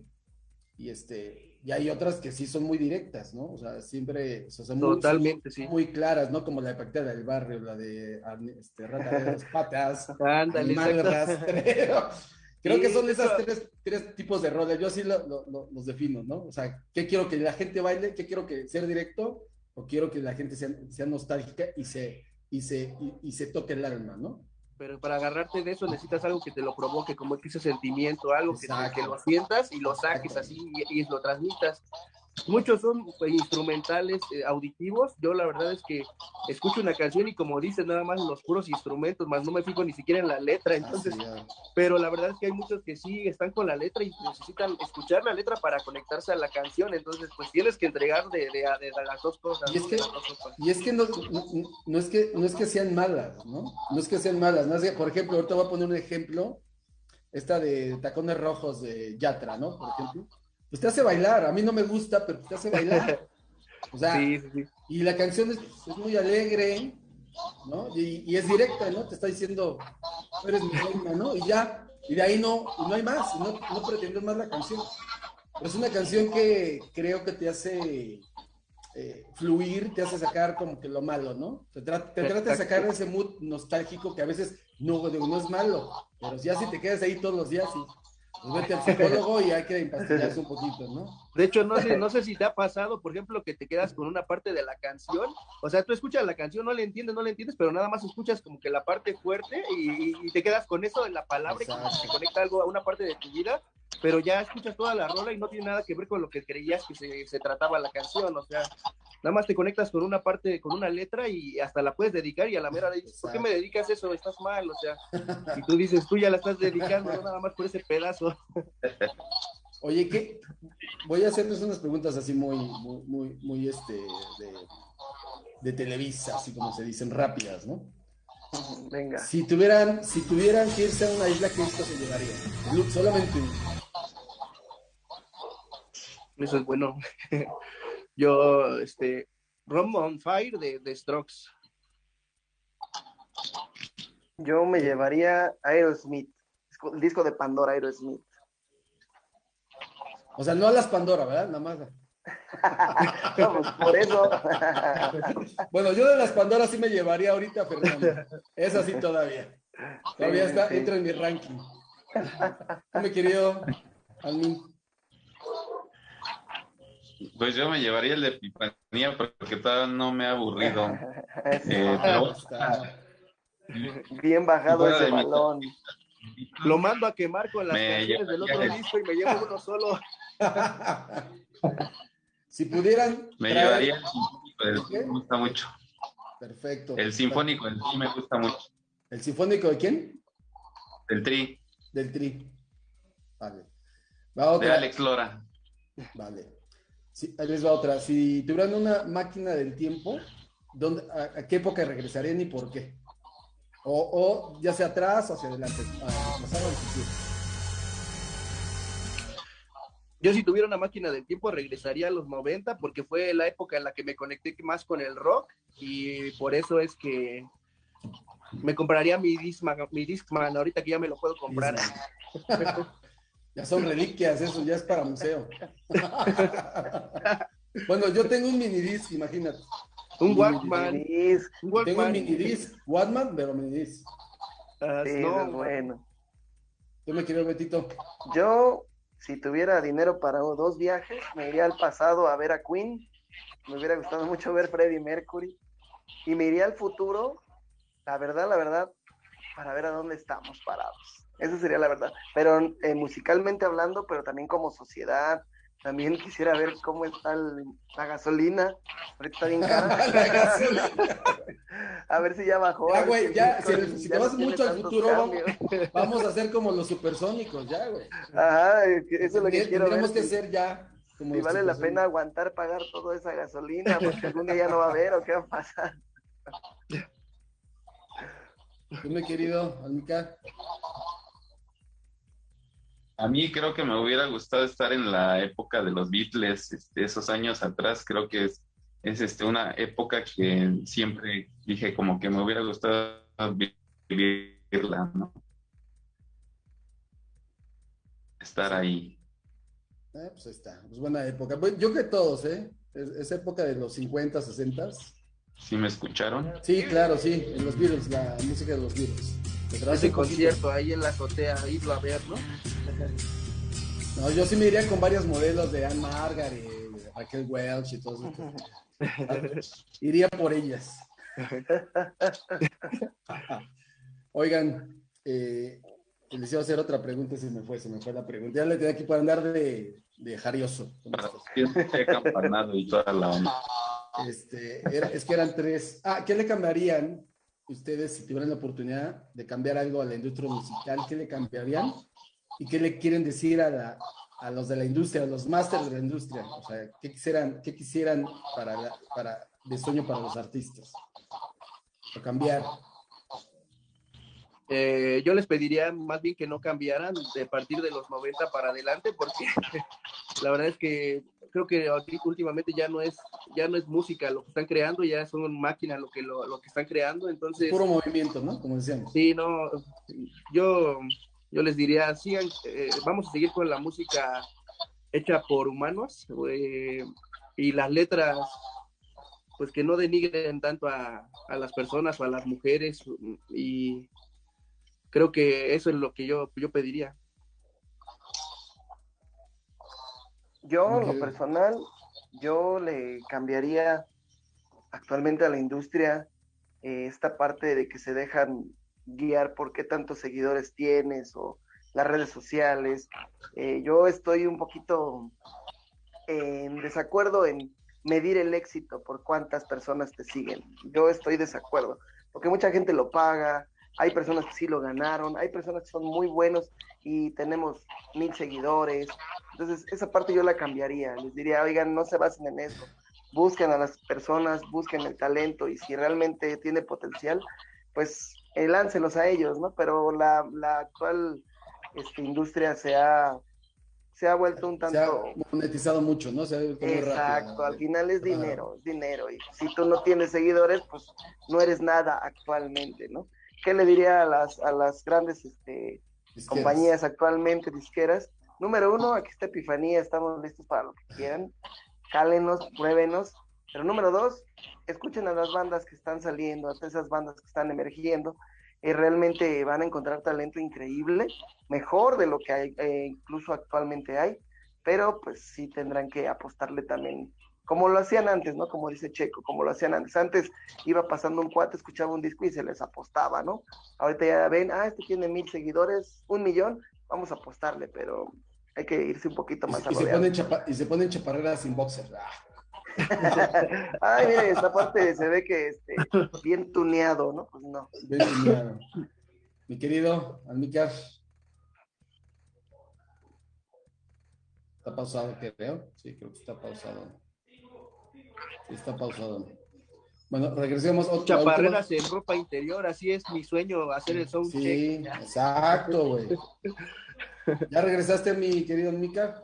Y este, y hay otras que sí son muy directas, ¿no? O sea, siempre, o sea, son muy, Totalmente, son sí. muy claras, ¿no? Como la de Pactada del Barrio, la de este, Rata de dos patas, Ándale, Animal exacto. rastrero. Creo Sí, que son esas eso- tres, tres tipos de roles. Yo así lo, lo, lo- los defino, ¿no? O sea, ¿qué quiero que la gente baile? ¿Qué quiero que ser directo? ¿O quiero que la gente sea, sea nostálgica y se, y, se, y, y se toque el alma, ¿no? Pero para agarrarte de eso necesitas algo que te lo provoque, como ese sentimiento, algo que, te- Exacto. que lo sientas y lo saques así y, y lo transmitas. Muchos son pues, instrumentales, eh, auditivos. Yo la verdad es que escucho una canción y como dices, nada más los puros instrumentos, más no me fijo ni siquiera en la letra. Entonces, Así, ya. pero la verdad es que hay muchos que sí están con la letra y necesitan escuchar la letra para conectarse a la canción. Entonces, pues tienes que entregar de, de, de, de las dos cosas. Y es ¿no? que, De las dos cosas. y es que no, no, no es que no es que sean malas, ¿no? No es que sean malas. No es que, por ejemplo, ahorita voy a poner un ejemplo, esta de Tacones Rojos de Yatra, ¿no? Por ejemplo. Pues te hace bailar. A mí no me gusta, pero te hace bailar. O sea, Sí, sí, sí. y la canción es, es muy alegre, ¿no? Y, y es directa, ¿no? Te está diciendo, "Tú eres mi reina", ¿no? Y ya, y de ahí no, y no hay más, y no, no pretendes más la canción. Pero es una canción que creo que te hace eh, fluir, te hace sacar como que lo malo, ¿no? Te, tra- te trata de sacar ese mood nostálgico que a veces no, digo, no es malo, pero ya si te quedas ahí todos los días, sí, pues vete al psicólogo y hay que empastillarse un poquito, ¿no? De hecho, no sé, no sé si te ha pasado, por ejemplo, que te quedas con una parte de la canción, o sea, tú escuchas la canción, no le entiendes, no le entiendes, pero nada más escuchas como que la parte fuerte y, y te quedas con eso en la palabra y como que te conecta algo a una parte de tu vida pero ya escuchas toda la rola y no tiene nada que ver con lo que creías que se, se trataba la canción, o sea, nada más te conectas con una parte, con una letra y hasta la puedes dedicar y a la mera le dices, ¿por qué me dedicas eso? Estás mal, o sea, y tú dices, tú ya la estás dedicando, no nada más por ese pedazo. Oye, ¿qué? Voy a hacerles unas preguntas así muy, muy, muy, muy este, de, de Televisa, así como se dicen, rápidas, ¿no? Venga. Si tuvieran, si tuvieran que irse a una isla, ¿qué disco se llevarían? Solamente uno. Eso es bueno. Yo, este, Rum on Fire de, de Strokes. Yo me llevaría Aerosmith, el disco de Pandora, Aerosmith. O sea, no a las Pandora, ¿verdad? Nada más. Vamos, por eso. Bueno, yo de las Pandora sí me llevaría ahorita a Fernando. Es así todavía. Todavía Sí, está, sí. entra en mi ranking. Mi querido Almin. Pues yo me llevaría el de Epifanía porque todavía no me ha aburrido. Sí. Eh, pero Está. Bien bajado fuera ese de mi- balón. Lo mando a quemar con las Me canciones del otro llevaría- disco y me llevo uno solo. Si pudieran. Me traer- llevaría el sinfónico del ¿Qué? me gusta mucho. Perfecto. El sinfónico del sí me gusta mucho. ¿El sinfónico de quién? El tri, Del Tri. Vale. Va de otra. Alex Lora. Vale. Sí, ahí les va otra. Si tuvieran una máquina del tiempo, ¿dónde, a, a qué época regresarían y por qué? O, o ya sea atrás o hacia adelante. A pasado o al futuro. Yo si tuviera una máquina del tiempo regresaría a los noventa porque fue la época en la que me conecté más con el rock y por eso es que me compraría mi Discman, mi Discman ahorita que ya me lo puedo comprar. Ya son reliquias, eso ya es para museo. Bueno, yo tengo un minidisc, imagínate. Un Un Walkman, Disc. un Tengo un Walkman. minidisc, Walkman, pero minidisc. Ah, Sí, no, eso es bueno. Tú me querido Betito. Yo, si tuviera dinero para dos viajes, me iría al pasado a ver a Queen. Me hubiera gustado mucho ver Freddie Mercury. Y me iría al futuro, la verdad, la verdad, para ver a dónde estamos parados. Esa sería la verdad. Pero eh, musicalmente hablando, pero también como sociedad. También quisiera ver cómo está el- la gasolina. Ahorita está bien cara. La gasolina. A ver si ya bajó. Ya, a ver güey, si ya, Bitcoin si, si ya te no vas tiene mucho al tantos futuro, vamos, cambios. vamos a hacer como los supersónicos, ya, güey. Ajá, eso es lo que Tendría- quiero ver. Tendríamos que si- ser ya como Si los vale la supersónicos. pena aguantar pagar toda esa gasolina, porque algún día ya no va a haber o qué va a pasar. Tú, mi querido Almica. A mí creo que me hubiera gustado estar en la época de los Beatles, este, esos años atrás. Creo que es, es este, una época que siempre dije como que me hubiera gustado vivirla, ¿no? Estar ahí. Eh, pues ahí está, pues buena época. Bueno, yo que todos, ¿eh? Es, es época de los cincuenta, sesenta. ¿Sí me escucharon? Sí, claro, sí, en los Beatles, la música de los Beatles. Detrás Ese un poquito. concierto ahí en la azotea, irlo a ver, ¿no? No, yo sí me iría con varios modelos de Anne Margaret, de Raquel Welch y todo eso. Iría por ellas. Oigan, eh, les iba a hacer otra pregunta y se me fue, se me fue la pregunta. Ya le tenía aquí para andar de, de jarioso. Para que campanado y toda la onda. Este, era- es que eran tres. Ah, ¿qué le cambiarían ustedes si tuvieran la oportunidad de cambiar algo a la industria musical? ¿Qué le cambiarían? ¿Y qué le quieren decir a, la, a los de la industria, a los másters de la industria? O sea, ¿qué quisieran, qué quisieran para, la- para, de sueño para los artistas? O cambiar. Eh, yo les pediría más bien que no cambiaran de partir de los noventa para adelante, porque la verdad es que creo que aquí últimamente ya no es ya no es música lo que están creando, ya son máquinas lo que lo, lo que están creando, entonces Puro movimiento, ¿no? Como decíamos. sí, no, yo yo les diría, sigan, eh, vamos a seguir con la música hecha por humanos, eh, y las letras pues que no denigren tanto a, a las personas o a las mujeres, y creo que eso es lo que yo, yo pediría. Yo, en lo Ok. personal, yo le cambiaría actualmente a la industria eh, esta parte de que se dejan guiar por qué tantos seguidores tienes o las redes sociales. Eh, yo estoy un poquito en desacuerdo en medir el éxito por cuántas personas te siguen. Yo estoy desacuerdo, porque mucha gente lo paga, hay personas que sí lo ganaron, hay personas que son muy buenos y tenemos mil seguidores. Entonces, esa parte yo la cambiaría. Les diría, oigan, no se basen en eso. Busquen a las personas, busquen el talento y si realmente tiene potencial, pues eh, láncelos a ellos, ¿no? Pero la, la actual este, industria se ha, se ha vuelto un Se ha tanto... monetizado mucho, ¿no? Se ha vuelto muy Exacto, rápido. al final es Claro. dinero, es dinero. Y si tú no tienes seguidores, pues no eres nada actualmente, ¿no? ¿Qué le diría a las, a las grandes este, Disqueras. compañías actualmente, disqueras? Número uno, aquí está Epifanía, estamos listos para lo que quieran. Cálenos, pruébenos. Pero número dos, escuchen a las bandas que están saliendo, a esas bandas que están emergiendo. Eh, realmente van a encontrar talento increíble, mejor de lo que hay, eh, incluso actualmente hay, pero pues sí tendrán que apostarle también, como lo hacían antes, ¿no? Como dice Checo, como lo hacían antes. Antes iba pasando un cuate, escuchaba un disco y se les apostaba, ¿no? Ahorita ya ven, ah, este tiene mil seguidores, un millón, vamos a apostarle, pero hay que irse un poquito Y, más se- a y lo se de ponen antes. chapa- y se ponen chaparreras sin boxer. Ah. Ay, mira, esta parte se ve que este, bien tuneado, ¿no? Pues no. Bien lineado. Mi querido Almícar. ¿Está pausado, creo? Sí, creo que está pausado. Sí, está pausado. Bueno, regresemos. O- la última- Chaparreras en ropa interior, así es mi sueño, hacer el sound Sí, check. exacto, güey. ¿Ya regresaste, mi querido Almícar?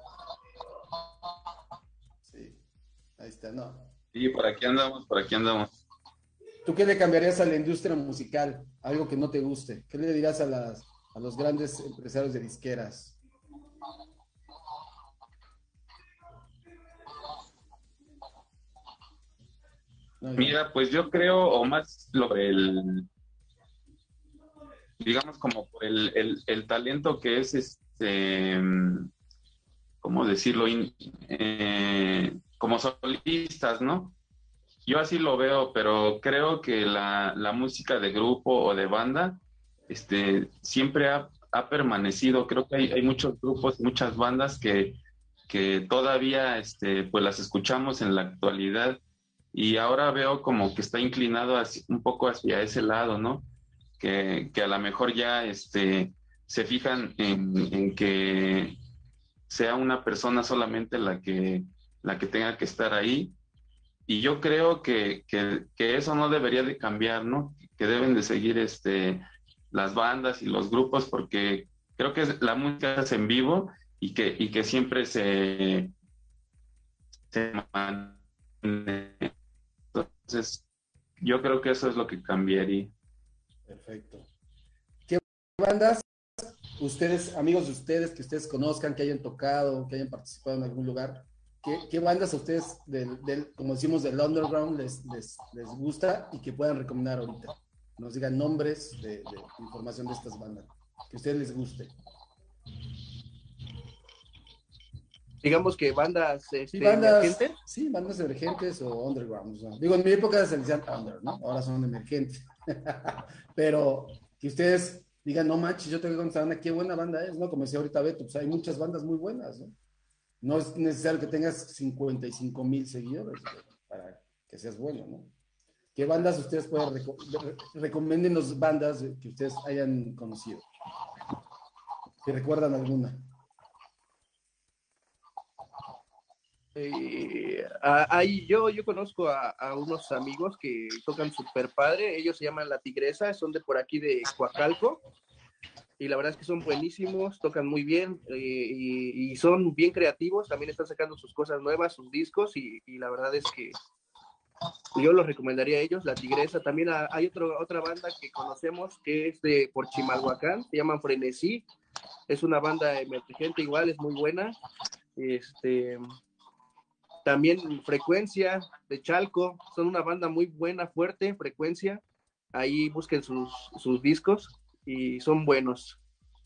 Sí, ahí está, no. Sí, por aquí andamos, por aquí andamos. ¿Tú qué le cambiarías a la industria musical? Algo que no te guste. ¿Qué le dirás a las a los grandes empresarios de disqueras? No, ya. Mira, pues yo creo, o más lo el, digamos como por el, el, el talento que es este, ¿cómo decirlo? In- eh, como solistas, ¿no? Yo así lo veo, pero creo que la, la música de grupo o de banda, este, siempre ha, ha permanecido. Creo que hay, hay muchos grupos, muchas bandas que, que todavía, este, pues las escuchamos en la actualidad y ahora veo como que está inclinado hacia- un poco hacia ese lado, ¿no? Que, que a lo mejor ya, este, se fijan en, en que sea una persona solamente la que, la que tenga que estar ahí. Y yo creo que, que, que eso no debería de cambiar, ¿no? Que deben de seguir este, las bandas y los grupos, porque creo que la música es en vivo y que, y que siempre se, se mantiene. Entonces, yo creo que eso es lo que cambiaría. Perfecto. ¿Qué bandas ustedes, amigos de ustedes, que ustedes conozcan, que hayan tocado, que hayan participado en algún lugar, qué, qué bandas a ustedes, del, del, como decimos, del underground, les, les, les gusta y que puedan recomendar ahorita? Nos digan nombres de, de información de estas bandas, que a ustedes les guste. Digamos que bandas, este, Sí, bandas, emergentes. sí, bandas emergentes o underground. O sea, digo, en mi época se decían under, ¿no? Ahora son emergentes. Pero que ustedes digan, no manches, yo tengo que contar una, qué buena banda es, ¿no? Como decía ahorita Beto, pues hay muchas bandas muy buenas, ¿no? No es necesario que tengas cincuenta y cinco mil seguidores, güey, para que seas bueno, ¿no? ¿Qué bandas ustedes pueden reco re recomiéndenos bandas que ustedes hayan conocido? ¿Que recuerdan alguna? Eh, ah, ahí yo, yo conozco a, a unos amigos que tocan súper padre, ellos se llaman La Tigresa, son de por aquí de Coacalco, y la verdad es que son buenísimos, tocan muy bien, eh, y, y son bien creativos, también están sacando sus cosas nuevas, sus discos, y, y la verdad es que yo los recomendaría a ellos, La Tigresa. También a, hay otro, otra banda que conocemos que es de por Chimalhuacán, se llaman Frenesí, es una banda emergente igual, es muy buena. Este... También Frecuencia de Chalco, son una banda muy buena, fuerte, Frecuencia. Ahí busquen sus, sus discos y son buenos.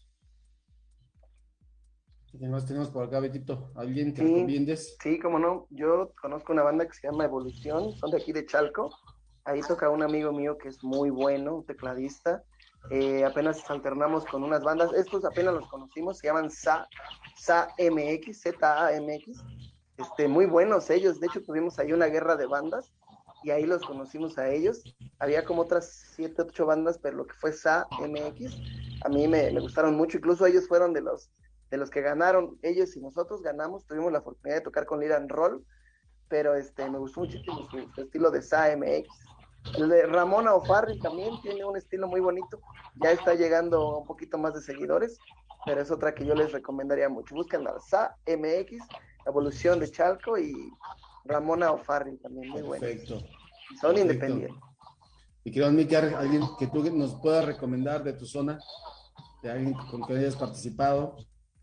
¿Qué más tenemos por acá, Betito? ¿Alguien que Sí, recomiendes? sí, cómo no. Yo conozco una banda que se llama Evolución, son de aquí de Chalco. Ahí toca un amigo mío que es muy bueno, un tecladista. eh, apenas alternamos con unas bandas, estos apenas los conocimos, se llaman Sa, Sa M X, Z A M X, este, muy buenos ellos, de hecho tuvimos ahí una guerra de bandas, y ahí los conocimos a ellos, había como otras siete, ocho bandas, pero lo que fue Sa M X, a mí me, me gustaron mucho, incluso ellos fueron de los, de los que ganaron, ellos y nosotros ganamos, tuvimos la oportunidad de tocar con Lira and Roll, pero este, me gustó muchísimo su, su estilo de Sa M X. El de Ramona O'Farrill también tiene un estilo muy bonito, ya está llegando un poquito más de seguidores, pero es otra que yo les recomendaría mucho. Busquen la Sa M X, Evolución de Chalco, y Ramona O'Farrill también, muy buena. Perfecto. Son Perfecto. independientes. Y quiero, Micar, alguien que tú nos puedas recomendar de tu zona, de alguien con quien hayas participado.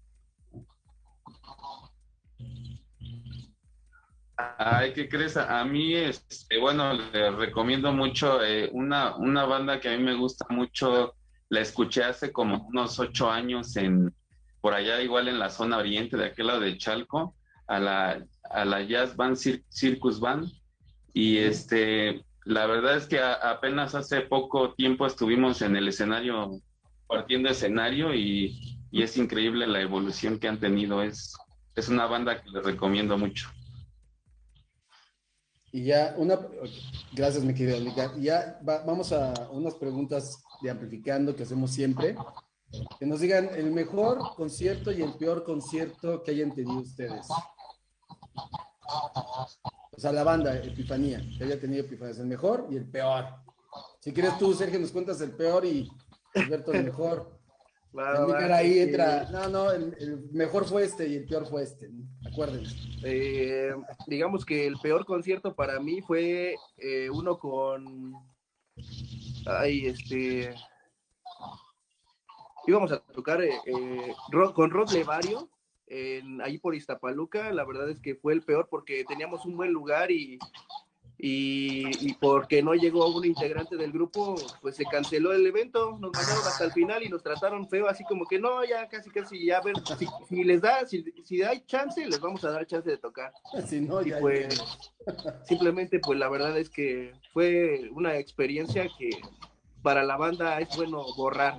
Ay, ¿qué crees? A a mí, este, bueno, le recomiendo mucho eh, una, una banda que a mí me gusta mucho. La escuché hace como unos ocho años en, por allá igual en la zona oriente, de aquel lado de Chalco, a la, a la Jazz Band Cir- Circus Band. Y este, la verdad es que a- apenas hace poco tiempo estuvimos en el escenario, partiendo escenario, y, y es increíble la evolución que han tenido. Es, es una banda que les recomiendo mucho. Y ya, una, gracias, mi querido Micar. Y ya va- vamos a unas preguntas de Amplificando que hacemos siempre. Que nos digan el mejor concierto y el peor concierto que hayan tenido ustedes. O sea, la banda Epifanía, que haya tenido Epifanía, es el mejor y el peor. Si quieres tú, Sergio, nos cuentas el peor y Alberto el mejor. Va, El va, Micar ahí sí. entra, no, no, el, el mejor fue este y el peor fue este, ¿no? Acuérdense. Eh, digamos que el peor concierto para mí fue eh, uno con, ay, este, íbamos a tocar eh, eh, Ro- con Rod Levario, en, ahí por Iztapaluca. La verdad es que fue el peor porque teníamos un buen lugar, y, y, y porque no llegó un integrante del grupo, pues se canceló el evento. Nos mandaron hasta el final y nos trataron feo, así como que no, ya casi casi, ya a ver, si, si les da, si, si hay chance, les vamos a dar chance de tocar. Si no, Y ya pues simplemente, pues la verdad es que fue una experiencia que para la banda es bueno borrar.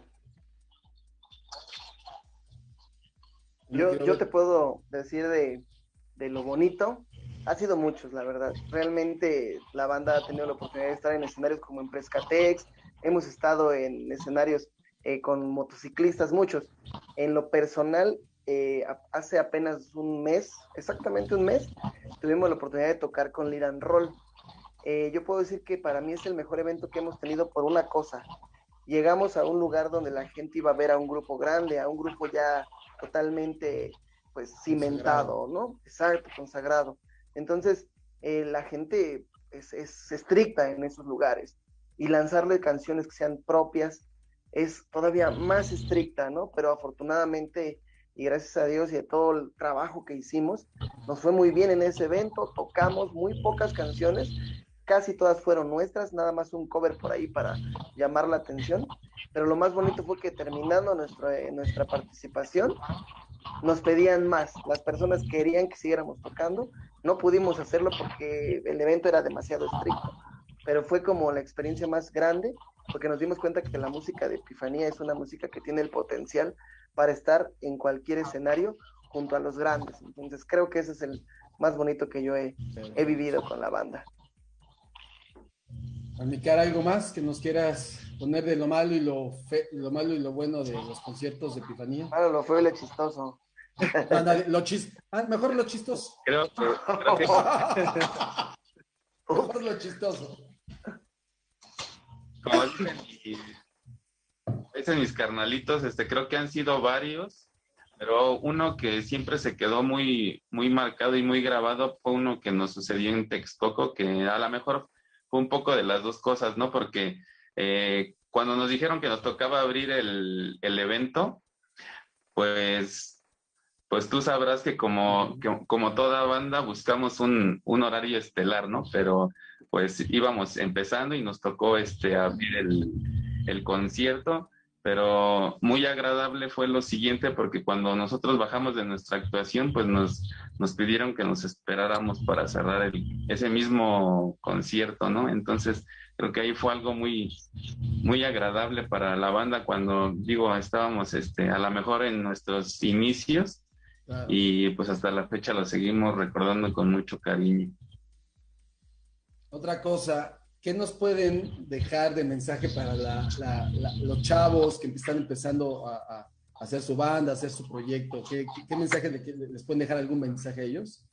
Yo, yo te puedo decir de, de lo bonito, ha sido muchos, la verdad. Realmente la banda ha tenido la oportunidad de estar en escenarios como en Prescatex, hemos estado en escenarios eh, con motociclistas, muchos. En lo personal, eh, a- hace apenas un mes, exactamente un mes, tuvimos la oportunidad de tocar con Lira and Roll. Eh, yo puedo decir que para mí es el mejor evento que hemos tenido por una cosa. Llegamos a un lugar donde la gente iba a ver a un grupo grande, a un grupo ya totalmente pues cimentado, ¿no? Exacto, consagrado. Entonces, eh, la gente es, es estricta en esos lugares, y lanzarle canciones que sean propias es todavía más estricta, ¿no? Pero afortunadamente, y gracias a Dios y a todo el trabajo que hicimos, nos fue muy bien en ese evento, tocamos muy pocas canciones, casi todas fueron nuestras, nada más un cover por ahí para llamar la atención, pero lo más bonito fue que terminando nuestra, eh, nuestra participación, nos pedían más, las personas querían que siguiéramos tocando, no pudimos hacerlo porque el evento era demasiado estricto, pero fue como la experiencia más grande, porque nos dimos cuenta que la música de Epifanía es una música que tiene el potencial para estar en cualquier escenario junto a los grandes. Entonces creo que ese es el más bonito que yo he, he vivido con la banda. Micar, ¿algo más que nos quieras poner de lo malo y lo fe, lo malo y lo bueno de los conciertos de Epifanía? Claro, lo fue lo chistoso. Ándale, lo chis ah, mejor lo chistoso. Creo que, creo que Mejor lo chistoso. como dicen mis, dicen mis carnalitos, este, creo que han sido varios, pero uno que siempre se quedó muy, muy marcado y muy grabado fue uno que nos sucedió en Texcoco, que a lo mejor fue un poco de las dos cosas, ¿no? Porque eh, cuando nos dijeron que nos tocaba abrir el, el evento, pues, pues tú sabrás que como, que, como toda banda buscamos un, un horario estelar, ¿no? Pero pues íbamos empezando y nos tocó este, abrir el, el concierto, pero muy agradable fue lo siguiente, porque cuando nosotros bajamos de nuestra actuación, pues nos, nos pidieron que nos esperáramos para cerrar el, ese mismo concierto, ¿no? Entonces creo que ahí fue algo muy, muy agradable para la banda cuando, digo, estábamos este, a lo mejor en nuestros inicios, claro. Y pues hasta la fecha lo seguimos recordando con mucho cariño. Otra cosa, ¿qué nos pueden dejar de mensaje para la, la, la, los chavos que están empezando a, a hacer su banda, a hacer su proyecto? ¿Qué, qué, qué mensaje le, les pueden dejar algún mensaje a ellos?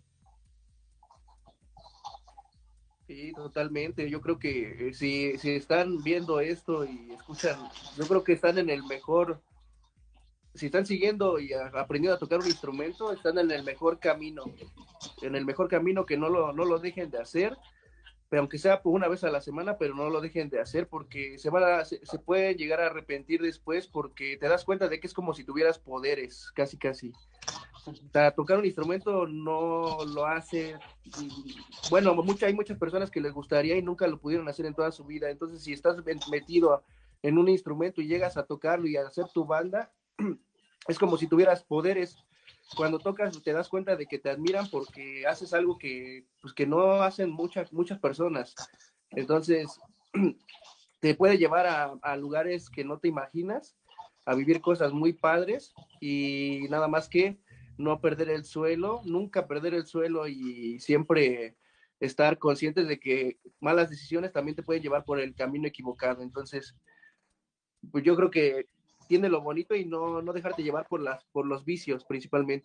Sí, totalmente. Yo creo que eh, si, si están viendo esto y escuchan, yo creo que están en el mejor, si están siguiendo y a, aprendiendo a tocar un instrumento, están en el mejor camino, en el mejor camino, que no lo, no lo dejen de hacer, pero aunque sea por una vez a la semana, pero no lo dejen de hacer, porque se van a, se, se pueden llegar a arrepentir después, porque te das cuenta de que es como si tuvieras poderes, casi casi. O sea, tocar un instrumento no lo hace, bueno, mucha, hay muchas personas que les gustaría y nunca lo pudieron hacer en toda su vida. Entonces, si estás metido en un instrumento y llegas a tocarlo y a hacer tu banda, es como si tuvieras poderes. Cuando tocas te das cuenta de que te admiran porque haces algo que, pues, que no hacen muchas, muchas personas. Entonces, te puede llevar a, a lugares que no te imaginas, a vivir cosas muy padres, y nada más que no perder el suelo, nunca perder el suelo, y siempre estar conscientes de que malas decisiones también te pueden llevar por el camino equivocado. Entonces, pues yo creo que tiene lo bonito y no, no dejarte llevar por, las, por los vicios principalmente.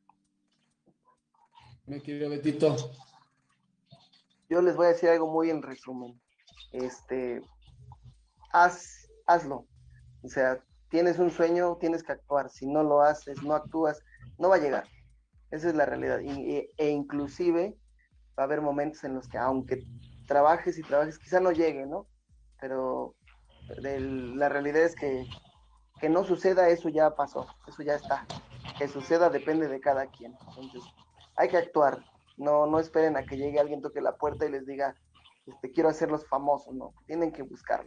Mi querido Betito. Yo les voy a decir algo muy en resumen. Este, haz, hazlo. O sea, tienes un sueño, tienes que actuar. Si no lo haces, no actúas, no va a llegar. Esa es la realidad. Y, e inclusive va a haber momentos en los que aunque trabajes y trabajes, quizá no llegue, ¿no? Pero de, la realidad es que que no suceda, eso ya pasó, eso ya está. Que suceda depende de cada quien. Entonces, hay que actuar. No, no esperen a que llegue alguien, toque la puerta y les diga, este, quiero hacerlos famosos, no. Tienen que buscarlo.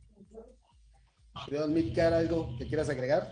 Don Midcar, ¿algo que quieras agregar?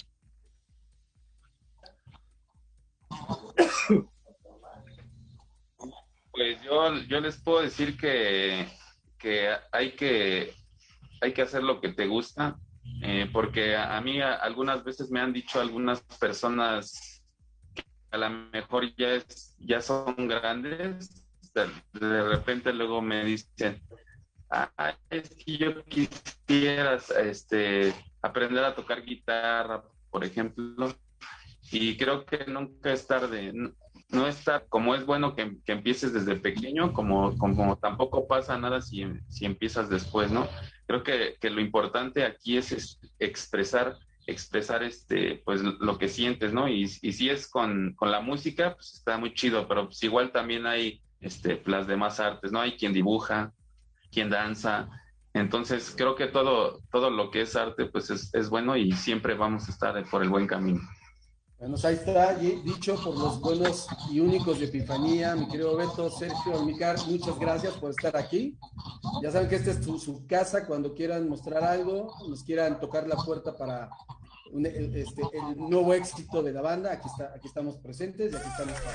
Pues yo, yo les puedo decir que, que hay que hay que hacer lo que te gusta. Eh, porque a, a mí a, algunas veces me han dicho algunas personas que a lo mejor ya, es, ya son grandes, de, de repente luego me dicen, ah, es que yo quisiera este, aprender a tocar guitarra, por ejemplo, y creo que nunca es tarde, no, no está, como es bueno que, que empieces desde pequeño, como, como tampoco pasa nada si, si empiezas después, ¿no? Creo que, que lo importante aquí es, es expresar, expresar este, pues lo que sientes, ¿no? Y, y si es con, con la música, pues está muy chido, pero pues igual también hay este, las demás artes, ¿no? Hay quien dibuja, quien danza, entonces creo que todo, todo lo que es arte, pues es, es bueno y siempre vamos a estar por el buen camino. Bueno, ahí está dicho por los buenos y únicos de Epifanía, mi querido Beto, Sergio, Midcar, muchas gracias por estar aquí. Ya saben que esta es su, su casa, cuando quieran mostrar algo, nos quieran tocar la puerta para un, este, el nuevo éxito de la banda, aquí, está, aquí estamos presentes y aquí estamos para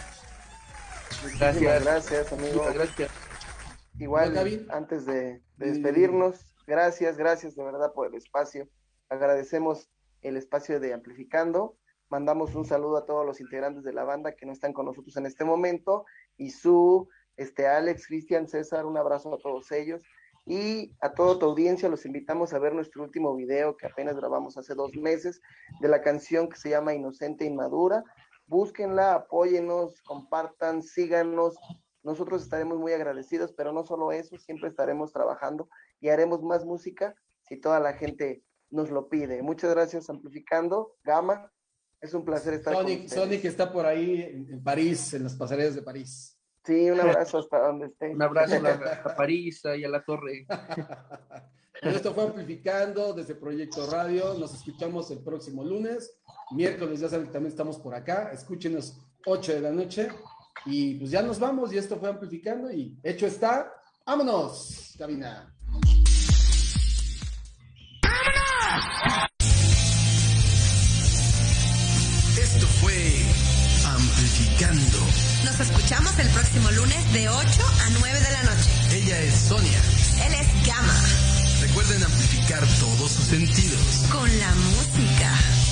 apoyar. Gracias, gracias, amigo. Muchas gracias. Igual, ¿no, antes de, de despedirnos, gracias, gracias de verdad por el espacio. Agradecemos el espacio de Amplificando. Mandamos un saludo a todos los integrantes de la banda que no están con nosotros en este momento, y su, este, Alex, Cristian, César, un abrazo a todos ellos, y a toda tu audiencia los invitamos a ver nuestro último video que apenas grabamos hace dos meses, de la canción que se llama Inocente e Inmadura. Búsquenla, apóyennos, compartan, síganos, nosotros estaremos muy agradecidos, pero no solo eso, siempre estaremos trabajando y haremos más música si toda la gente nos lo pide. Muchas gracias, Amplificando, Gama. Es un placer estar Sonic, con ustedes. Sonic está por ahí en, en París, en las pasarelas de París. Sí, un abrazo hasta donde esté. Un abrazo a, a París y a la torre. Esto fue Amplificando desde Proyecto Radio. Nos escuchamos el próximo lunes. Miércoles, ya saben que también estamos por acá. Escúchenos ocho de la noche. Y pues ya nos vamos. Y esto fue Amplificando. Y hecho está. ¡Vámonos, cabina! Esto fue Amplificando. Nos escuchamos el próximo lunes de ocho a nueve de la noche. Ella es Sonia. Él es Gama. Recuerden amplificar todos sus sentidos. Con la música.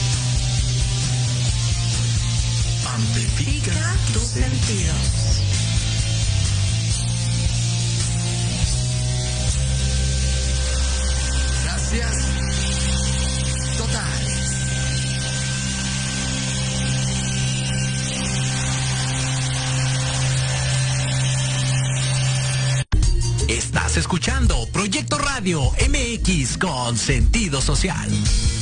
Amplifica, Amplifica tus sentidos. Gracias. Totales. Estás escuchando Proyecto Radio M X con sentido social.